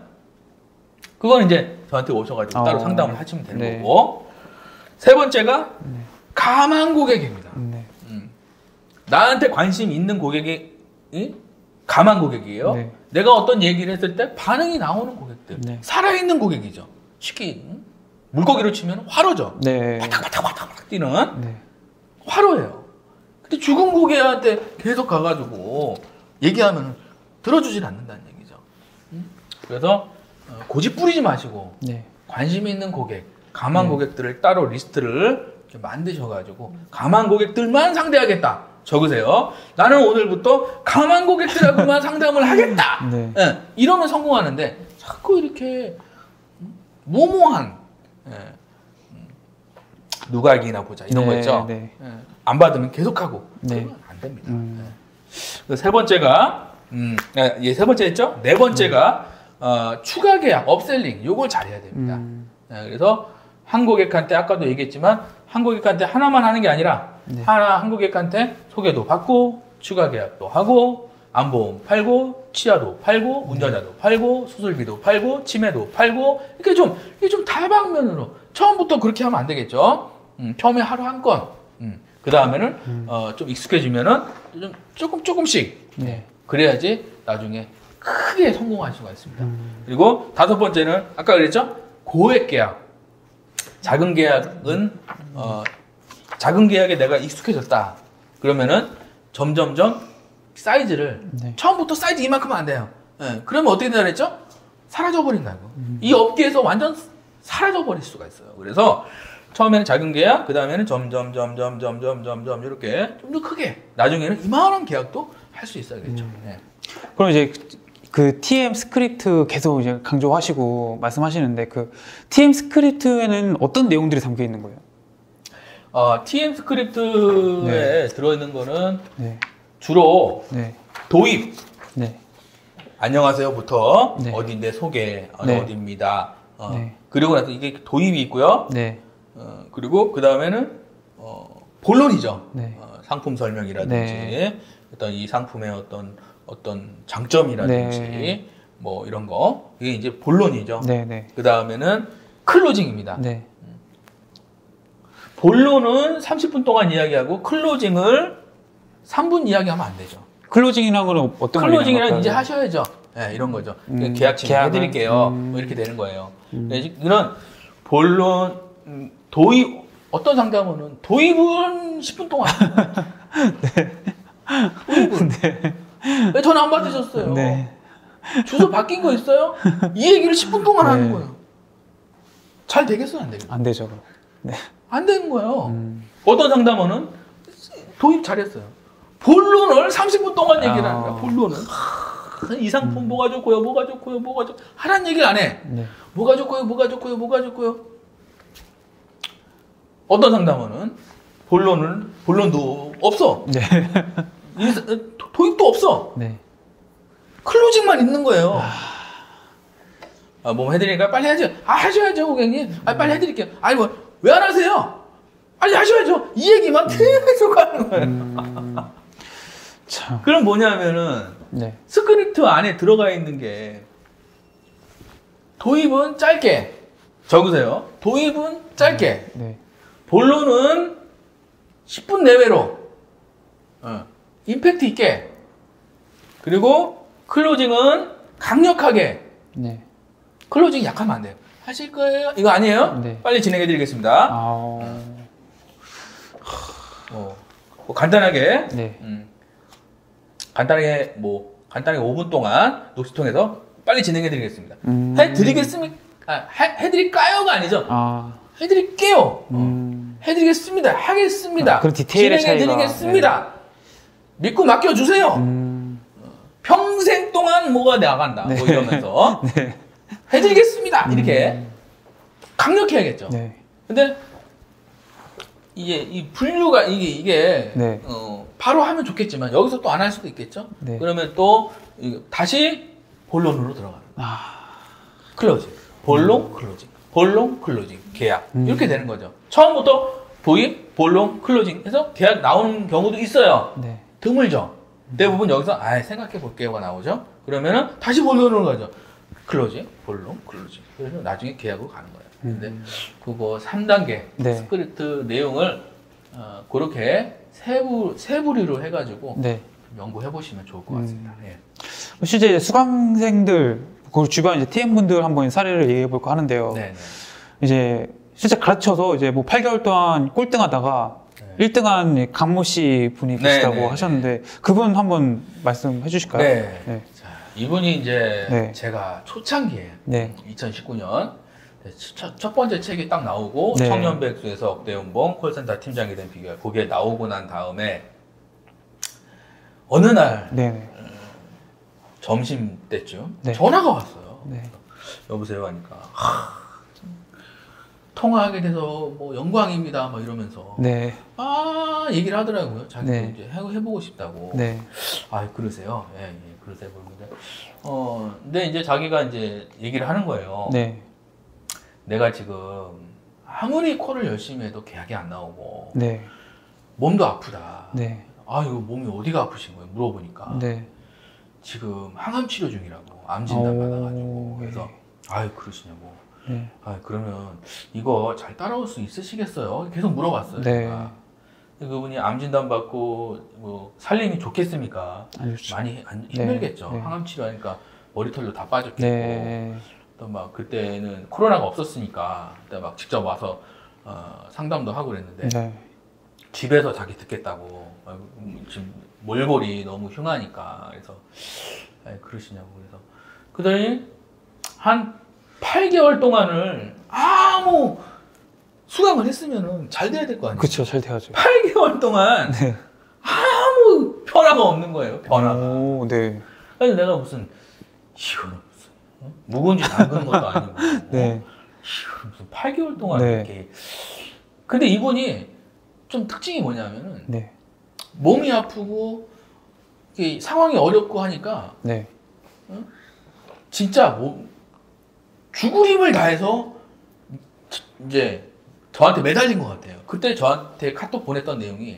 그건 이제 저한테 오셔가지고 어... 따로 상담을 하시면 되는 네. 거고. 세 번째가 네. 감한 고객입니다. 네. 음. 나한테 관심 있는 고객이 이? 감한 고객이에요. 네. 내가 어떤 얘기를 했을 때 반응이 나오는 고객들. 네. 살아있는 살아있는 고객이죠. 쉽게 응? 물고기로 치면 화로죠. 네. 바닥바닥바닥 뛰는 네. 화로예요. 근데 죽은 고객한테 계속 가가지고 얘기하면 들어주질 않는다는 얘기죠. 응? 그래서 고집 부리지 마시고 네. 관심 있는 고객, 감한 네. 고객들을 따로 리스트를 이렇게 만드셔가지고 감한 고객들만 상대하겠다. 적으세요. 나는 오늘부터 감한 고객들하고만 상담을 하겠다. 네. 예, 이러면 성공하는데 자꾸 이렇게 모모한 예, 누가 이기나 보자 이런 네, 거 있죠. 네. 예, 안 받으면 계속하고 네. 그러면 안 됩니다. 음. 예. 세 번째가 음, 예, 세 번째 했죠. 네 번째가 어, 추가 계약, 업셀링 요걸 잘해야 됩니다. 음. 예, 그래서 한 고객한테 아까도 얘기했지만 한 고객한테 하나만 하는 게 아니라 네. 하나 한 고객한테 소개도 받고 추가 계약도 하고 안보험 팔고 치아도 팔고 운전자도 팔고 수술비도 팔고 치매도 팔고 이렇게 좀 이게 좀 다방면으로 처음부터 그렇게 하면 안 되겠죠. 음, 처음에 하루 한 건, 음, 그 다음에는 음. 어, 좀 익숙해지면은 좀 조금 조금씩 네. 그래야지 나중에 크게 성공할 수가 있습니다. 음. 그리고 다섯 번째는 아까 그랬죠? 고액 계약. 작은 계약은 어, 작은 계약에 내가 익숙해졌다. 그러면은 점점점 사이즈를 네. 처음부터 사이즈 이만큼은 안 돼요. 예, 그러면 어떻게 된다 그랬죠? 사라져 버린다고. 음. 이 업계에서 완전 사라져 버릴 수가 있어요. 그래서 처음에는 작은 계약, 그 다음에는 점점 점점 점점 점점 이렇게 좀 더 크게. 나중에는 이만한 계약도 할 수 있어야겠죠. 음. 예. 그럼 이제 그 티엠 스크립트 계속 이제 강조하시고 말씀하시는데 그 티엠 스크립트에는 어떤 내용들이 담겨 있는 거예요? 어, 티엠 스크립트에 네. 들어있는 거는 네. 주로 네. 도입, 네. 안녕하세요부터 네. 어디인데 소개, 어, 네. 어디입니다. 어, 네. 그리고 나서 이게 도입이 있고요. 네. 어, 그리고 그 다음에는 어, 본론이죠. 네. 어, 상품 설명이라든지 네. 어떤 이 상품의 어떤 어떤 장점이라든지 네. 뭐 이런 거 이게 이제 본론이죠. 네. 네. 그 다음에는 클로징입니다. 네. 본론은 삼십 분 동안 이야기하고 클로징을 삼 분 이야기하면 안 되죠. 클로징이라는 건 어떤 클로징이란 이제 하셔야죠. 네, 이런 거죠. 음, 계약 진행해드릴게요. 음. 뭐 이렇게 되는 거예요. 음. 네, 이런 본론, 음, 도입, 어떤 상담원은 도입은 십 분 동안. 네. 도입은. 네. 왜 전화 안 받으셨어요? 네. 주소 바뀐 거 있어요? 이 얘기를 십 분 동안 네. 하는 거예요. 잘 되겠어요? 안 되겠어요? 안 되죠. 네. 안 되는 거예요. 음. 어떤 상담원은 도입 잘했어요. 본론을 삼십 분 동안 얘기를 아. 하는 거야. 본론은. 이 상품 음. 뭐가 좋고요, 뭐가 좋고요, 뭐가 좋고 하라는 얘기를 안 해. 네. 뭐가 좋고요, 뭐가 좋고요, 뭐가 좋고요. 어떤 상담원은 본론은 본론도 없어. 네. 도입도 없어. 네. 클로징만 있는 거예요. 아, 뭐 해드리니까 빨리 해야죠. 아, 하셔야죠, 고객님. 아, 빨리 해드릴게요. 아니, 뭐, 왜 안 하세요? 빨리 하셔야죠. 이 얘기만 계속 하는 거예요. 음, 참. 그럼 뭐냐면은, 네. 스크립트 안에 들어가 있는 게, 도입은 짧게, 적으세요. 도입은 짧게. 네. 본론은 십 분 내외로. 어, 임팩트 있게. 그리고 클로징은 강력하게. 네. 클로징이 약하면 안 돼요. 하실 거예요? 이거 아니에요? 네. 빨리 진행해 드리겠습니다. 아... 어, 뭐 간단하게. 네. 음, 간단하게, 뭐, 간단하게 오 분 동안 녹취 통해서 빨리 진행해 드리겠습니다. 음... 해 드리겠습니까? 아, 해, 해드릴까요가 아니죠? 아... 해드릴게요. 음... 어, 해드리겠습니다. 하겠습니다. 아, 그런 디테일의 진행해 드리겠습니다. 네. 믿고 맡겨주세요. 음... 평생 동안 뭐가 나간다. 네. 뭐 이러면서. 네. 해드리겠습니다. 이렇게 음... 강력히 해야겠죠. 네. 근데 이게 이 분류가 이게 이게 네. 어, 바로 하면 좋겠지만 여기서 또 안 할 수도 있겠죠. 네. 그러면 또 다시 본론으로 들어가는. 아... 클로징, 본론, 음... 클로징, 본론, 클로징, 계약 음... 이렇게 되는 거죠. 처음부터 도입, 본론, 클로징 해서 계약 나오는 경우도 있어요. 네. 드물죠. 대부분 여기서 아 생각해 볼게요가 나오죠. 그러면은 다시 본론으로 가죠. 클로징, 본론, 클로징. 그래서 나중에 계약으로 가는 거예요. 근데 음. 그거 삼 단계 네. 스크립트 내용을 어, 그렇게 세부 세부리로 해가지고 네. 연구해 보시면 좋을 것 같습니다. 음. 예. 실제 수강생들 그 주변 이제 티엠 분들 한번 사례를 얘기해 볼까 하는데요. 네네. 이제 실제 가르쳐서 이제 뭐 팔 개월 동안 꼴등하다가 네. 일 등한 강모 씨 분이 계시다고 네네네. 하셨는데 그분 한번 말씀해 주실까요? 네. 네. 자, 이분이 이제 네. 제가 초창기에 네. 이천십구 년 첫, 첫 번째 책이 딱 나오고 네. 청년 백수에서 억대 연봉 콜센터 팀장이 된 비결 거기에 나오고 난 다음에 어느 날 음, 점심 때쯤 네. 전화가 왔어요. 네. 여보세요 하니까 하, 통화하게 돼서 뭐 영광입니다 막 이러면서 네. 아 얘기를 하더라고요. 자기도 네. 이제 해보고 싶다고. 네. 아 그러세요? 예, 예 그러세요. 그런데 어 근데 이제 자기가 이제 얘기를 하는 거예요. 네. 내가 지금 아무리 콜을 열심히 해도 계약이 안 나오고 네. 몸도 아프다. 네. 아 이거 몸이 어디가 아프신 거예요? 물어보니까 네. 지금 항암 치료 중이라고 암 진단 받아가지고 그래서 네. 아유 그러시냐고. 네. 아 그러면 이거 잘 따라올 수 있으시겠어요? 계속 물어봤어요. 네. 제가. 그분이 암 진단 받고 뭐 살림이 좋겠습니까? 아니죠. 많이 안, 힘들겠죠. 네. 항암 치료하니까 머리털도 다 빠졌겠고. 네. 또 막 그때는 코로나가 없었으니까 그때 막 직접 와서 어, 상담도 하고 그랬는데 네. 집에서 자기 듣겠다고 지금 몰골이 너무 흉하니까 그래서 아니, 그러시냐고 그래서 그러더니 한 팔 개월 동안을 아무 수강을 했으면은 잘 돼야 될 거 아니에요? 그렇죠, 잘 돼야죠. 팔 개월 동안 네. 아무 변화가 없는 거예요. 변화가. 오, 네. 그래서 내가 무슨 이거는 무슨 어? 묵은지 담그는 것도 아니고 네. 이거는 무슨 팔 개월 동안 네. 이렇게. 근데 이분이 좀 특징이 뭐냐면은 네. 몸이 아프고 이게 상황이 어렵고 하니까 네. 어? 진짜 뭐 죽을 힘을 다해서 이제 저한테 매달린 것 같아요. 그때 저한테 카톡 보냈던 내용이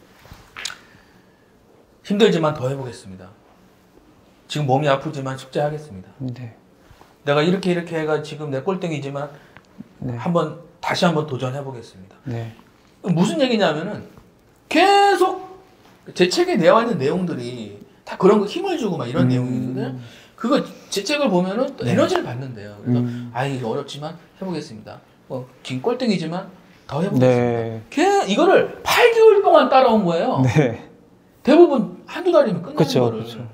힘들지만 더 해보겠습니다. 지금 몸이 아프지만 숙제하겠습니다. 네. 내가 이렇게 이렇게 해가 지금 내 꼴등이지만 네. 한번 다시 한번 도전해보겠습니다. 네. 무슨 얘기냐면은 계속 제 책에 내와 있는 내용들이 다 그런 거 힘을 주고 막 이런 음. 내용이거든요. 그거 제 책을 보면은 또 네. 에너지를 받는데요. 그래서 음. 아 이게 어렵지만 해보겠습니다. 뭐 긴 꼴등이지만 더 해보겠습니다. 네. 걔 이거를 팔 개월 동안 따라온 거예요. 네. 대부분 한두 달이면 끝나는 그쵸, 거를. 그쵸.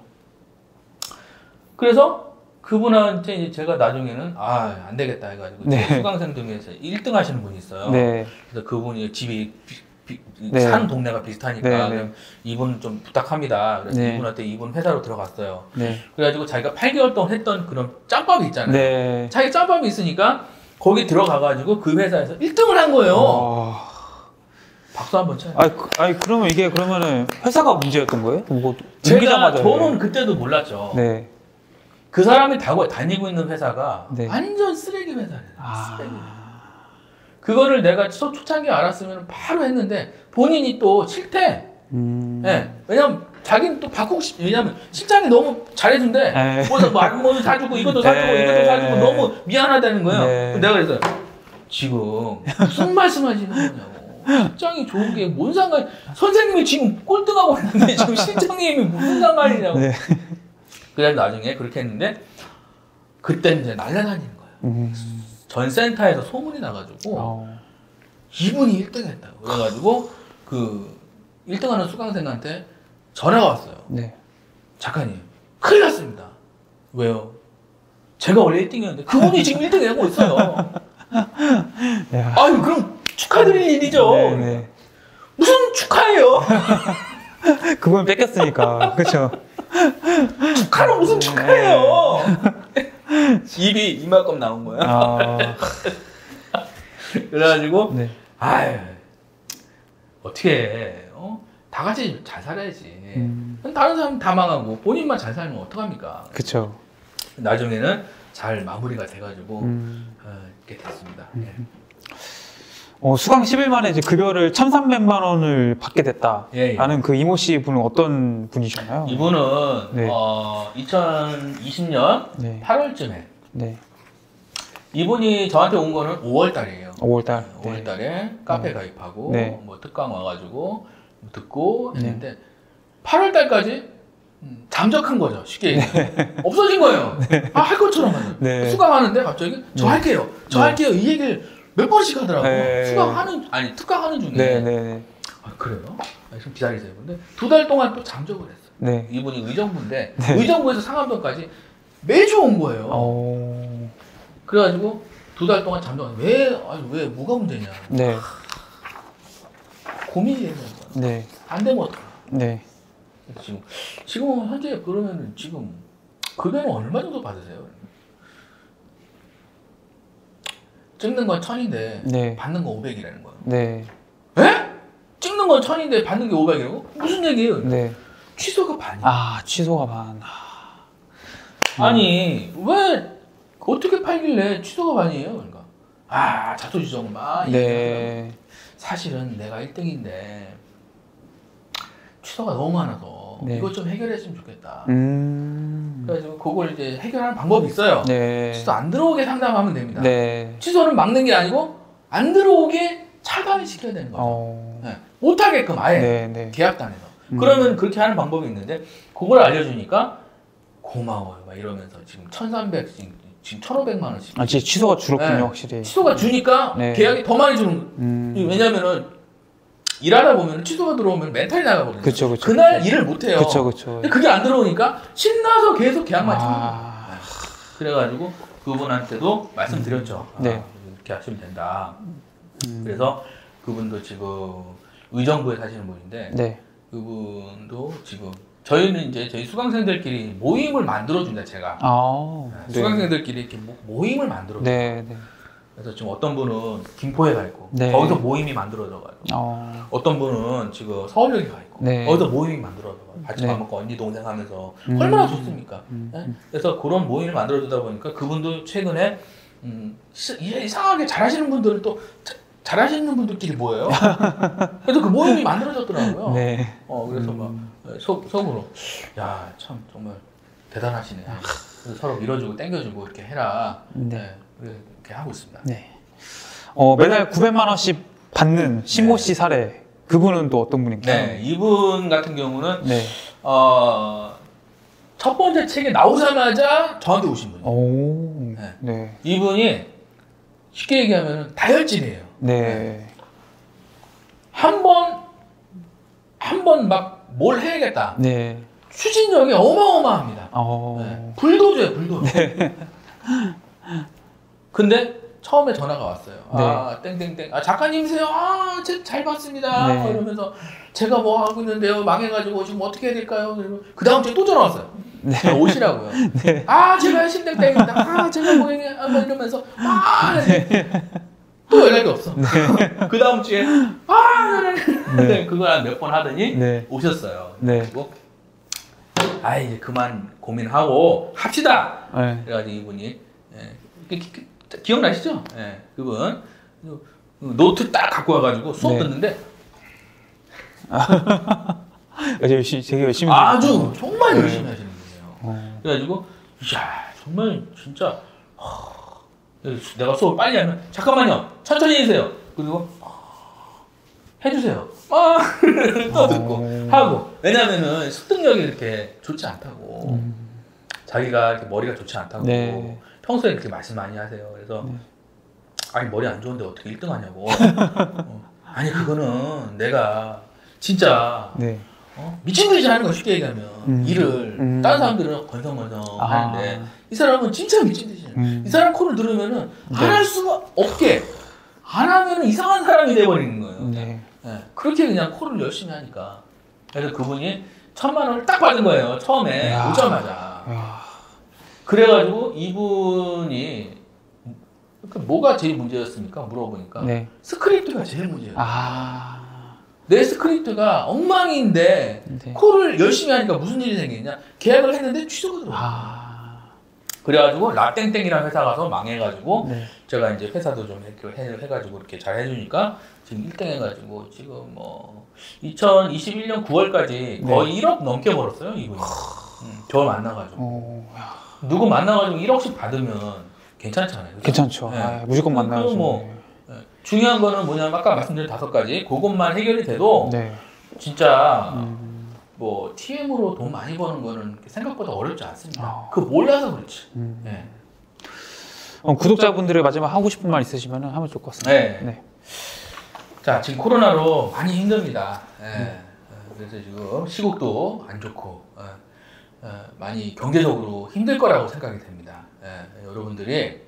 그래서 그분한테 제가 나중에는 아 안 되겠다 해가지고 네. 수강생 중에서 일 등 하시는 분이 있어요. 네. 그래서 그분이 집이 비, 비, 네. 사는 동네가 비슷하니까 네, 네. 이분 좀 부탁합니다. 그래서 네. 이분한테 이분 회사로 들어갔어요. 네. 그래가지고 자기가 팔 개월 동안 했던 그런 짬밥이 있잖아요. 네. 자기 짬밥이 있으니까 거기 들어가가지고 그 회사에서 일 등을 한 거예요. 어... 박수 한번 쳐요. 아니, 아니 그러면 이게 그러면은 회사가 문제였던 거예요? 뭐 제가 저는 그때도 몰랐죠. 네. 그 사람이 다고 다니고 있는 회사가 네. 완전 쓰레기 회사예요. 아... 쓰레기. 그거를 내가 초, 초창기에 알았으면 바로 했는데 본인이 또 싫대. 음... 네. 왜냐면 자기는 또 바꾸고 싶, 왜냐면 실장이 너무 잘해준대. 뭐, 뭐, 뭐 사주고 이것도 사주고 에이... 이것도 사주고 너무 미안하다는 거예요. 에이... 내가 그래서 지금 무슨 말씀하시는 거냐고. 실장이 좋은 게 뭔 상관? 선생님이 지금 꼴등하고 있는데 지금 실장님이 무슨 상관이냐고. 네. 그래서 나중에 그렇게 했는데 그때는 이제 날라다니는 거예요. 음. 전 센터에서 소문이 나가지고 어. 이분이 일 등 했다고. 그래가지고 그 일 등하는 수강생한테 전화가 왔어요. 네. 작가님, 큰일 났습니다. 왜요? 제가 원래 일 등이었는데 그분이 지금 일 등 하고 있어요. 아유, 그럼 축하드릴 일이죠. 네네. 무슨 축하예요? 그분 뺏겼으니까. 그렇죠. 축하는 무슨 축하예요? 입이 이만큼 나온 거야. 아... 그래가지고 네. 아유, 어떻게 해. 어? 다 같이 잘 살아야지. 음. 다른 사람 다 망하고 본인만 잘 살면 어떡합니까? 그쵸. 나중에는 잘 마무리가 돼가지고 음. 어, 이렇게 됐습니다. 음. 네. 어, 수강 십 일 만에 이제 급여를 천삼백만 원을 받게 됐다라는 예, 예. 그 이모 씨 분은 어떤 분이셨나요? 이분은 네. 어, 이천이십 년 네. 팔월쯤에 네. 이분이 저한테 온 거는 오월 달이에요. 오월 달. 오월 달에 네. 카페 가입하고 네. 뭐 특강 와가지고 듣고 했는데 네. 팔월 달까지 잠적한 거죠. 쉽게 얘기하면. 네. 없어진 거예요. 네. 아, 할 것처럼 하는. 네. 수강하는데 갑자기 저 네. 할게요. 저 네. 할게요. 이 얘기를 몇 번씩 하더라고요. 네. 수강하는, 아니, 특강하는 중에. 네, 네, 네. 아, 그래요? 아, 좀 기다리세요. 근데 두 달 동안 또 잠적을 했어요. 네. 이분이 의정부인데, 네. 의정부에서 상암동까지 매주 온 거예요. 오... 그래가지고 두 달 동안 잠적을 왜, 아니, 왜, 뭐가 문제냐. 네. 고민이 되는 거예요. 네. 안 되면 어떡해. 네. 지금, 지금 현재 그러면은 지금 급여는 얼마 정도 받으세요? 찍는 건 천인데 네. 받는 건 오백이라는 거예요. 네. 에? 찍는 건 천인데 받는 게 오백이라고? 무슨 얘기예요? 네. 취소가 반이야. 아, 취소가 반. 아. 아니, 왜 어떻게 팔길래 취소가 반이에요? 그러니까 아, 자초지종 막 네. 사실은 내가 일 등인데 취소가 너무 많아서 네. 이것 좀 해결했으면 좋겠다. 음... 그래서 그걸 이제 해결하는 방법이 있어요. 네. 취소 안 들어오게 상담하면 됩니다. 네. 취소는 막는 게 아니고 안 들어오게 차단을 시켜야 되는 거죠. 어... 네. 못하게끔 아예 네, 네. 계약단에서. 음... 그러면 그렇게 하는 방법이 있는데 그걸 알려주니까 고마워요 막 이러면서 지금 천삼백, 지금 천오백만 원씩. 아, 진짜 취소가 줄었군요. 네. 확실히. 취소가 주니까 네. 계약이 더 많이 주는 음... 왜냐면은 일하다 보면 취소가 들어오면 멘탈이 나가거든요. 그쵸, 그쵸, 그날 그쵸. 일을 못 해요. 그쵸, 그쵸. 근데 그게 안 들어오니까 신나서 계속 계약만 참는 아... 거예요. 그래가지고 그분한테도 말씀드렸죠. 음. 네. 아, 이렇게 하시면 된다. 음. 그래서 그분도 지금 의정부에 사시는 분인데 네. 그분도 지금 저희는 이제 저희 수강생들끼리 모임을 만들어준다 제가. 아, 네. 수강생들끼리 이렇게 모임을 만들어줘요. 네, 네. 그래서 지금 어떤 분은 김포에 가 있고 네. 거기서 모임이 만들어져가지고 어. 어떤 분은 지금 서울역에 가 있고 네. 거기서 모임이 만들어져가지고 같이 네. 밥 먹고 언니 동생 하면서 음. 얼마나 좋습니까? 음. 네? 그래서 그런 모임을 만들어주다 보니까 그분도 최근에 음, 이상하게 잘하시는 분들은 또 자, 잘하시는 분들끼리 모여요. 그래서 그 모임이 만들어졌더라고요. 네. 어, 그래서 음. 막 속, 속으로 야, 참 정말 대단하시네. 그래서 서로 밀어주고 땡겨주고 이렇게 해라. 네. 네. 이렇게 하고 있습니다. 네. 어, 매달 구백만 원씩 받는 신모 씨 네. 사례. 그분은 또 어떤 분인가요? 네, 이분 같은 경우는 네. 어, 첫 번째 책에 나오자마자 저한테 오신 분이에요. 오, 네. 네. 이분이 쉽게 얘기하면 다혈질이에요. 네. 한 번, 한 번 막 뭘 해야겠다. 네. 추진력이 어마어마합니다. 오. 네. 불도저예요, 불도저. 네. 근데 처음에 전화가 왔어요. 네. 아, 땡땡땡. 아, 작가님이세요? 아, 제, 잘 봤습니다. 네. 이러면서 제가 뭐 하고 있는데요. 망해가지고 지금 어떻게 해야 될까요? 그 다음 주에 또 전화 왔어요. 네. 오시라고요. 네. 아, 제가 신땡땡입니다. 아, 제가 뭐 이러면서 아, 네. 또 연락이 없어. 네. 그 다음 주에 아, 네. 그걸 한 몇 번 하더니 네. 오셨어요. 네. 그리고 아, 이제 그만 고민하고 합시다. 네. 그래가지고 이분이 네. 기억나시죠? 네, 그분 노트 딱 갖고 와가지고 수업 네. 듣는데 열심히, 되게 열심히 아주 정말 열심히 네. 하시는 분이에요. 어. 그래가지고 이야 정말 진짜 허, 내가 수업 빨리 하면 잠깐만요, 천천히 해주세요. 그리고 해주세요. 아, 또 듣고 하고. 왜냐면은 습득력이 이렇게 좋지 않다고. 음. 자기가 이렇게 머리가 좋지 않다고. 네. 평소에 그렇게 말씀 많이 하세요. 그래서 네. 아니 머리 안 좋은데 어떻게 일 등 하냐고. 어. 아니 그거는 내가 진짜 네. 어? 미친듯이 하는 거 쉽게 얘기하면 음. 일을 음. 다른 사람들은 건성건성 아. 하는데 이 사람은 진짜 미친듯이 해요. 음. 이 사람 코를 들으면은 네. 안 할 수가 없게 안 하면 이상한 사람이 돼버리는 거예요. 네. 네. 그렇게 그냥 코를 열심히 하니까. 그래서 그분이 천만 원을 딱 받은 거예요. 처음에 야. 오자마자. 야. 그래가지고 이분이 뭐가 제일 문제였습니까? 물어보니까 네. 스크립트가 제일 문제였어요. 아. 내 스크립트가 엉망인데 네. 코를 열심히 하니까 무슨 일이 생기냐? 계약을 했는데 취소가 들어와요. 아. 그래가지고 라땡땡이라는 회사 가서 망해가지고 네. 제가 이제 회사도 좀 이렇게 해, 해가지고 이렇게 잘 해주니까 지금 일 등 해가지고 지금 뭐 이천이십일 년 구월까지 거의 네. 일억 넘게 벌었어요 이분이. 음, 저 만나가지고 오, 누구 만나가지고 일억씩 받으면 괜찮잖아요. 그렇죠? 괜찮죠. 네. 아, 무조건 만나야죠. 뭐, 네. 중요한 거는 뭐냐면 아까 말씀드린 다섯 가지 그것만 해결이 돼도 네. 진짜 음. 뭐 티엠으로 돈 많이 버는 거는 생각보다 어렵지 않습니다. 아. 그거 몰라서 그렇지. 음. 네. 어, 구독자분들의 마지막 하고 싶은 말 있으시면 하면 좋을 것 같습니다. 네. 네. 자, 지금 코로나로 많이 힘듭니다. 네. 음. 그래서 지금 시국도 안 좋고 네. 네. 많이 경제적으로 힘들 거라고 생각이 됩니다. 네. 여러분들이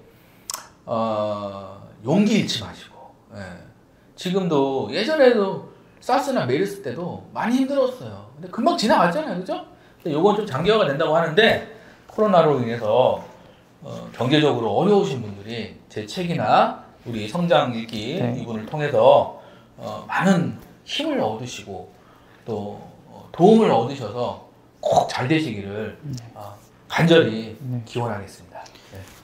어, 용기 잃지 마시고 네. 지금도 예전에도 사스나 메르스 때도 많이 힘들었어요. 근데 금방 지나갔잖아요. 그죠? 근데 요건 좀 장기화가 된다고 하는데 코로나로 인해서 어, 경제적으로 어려우신 분들이 제 책이나 우리 성장 읽기 네. 이분을 통해서 어, 많은 힘을 얻으시고 또 어, 도움을 얻으셔서 꼭 잘 되시기를 어, 간절히 네. 기원하겠습니다. 네.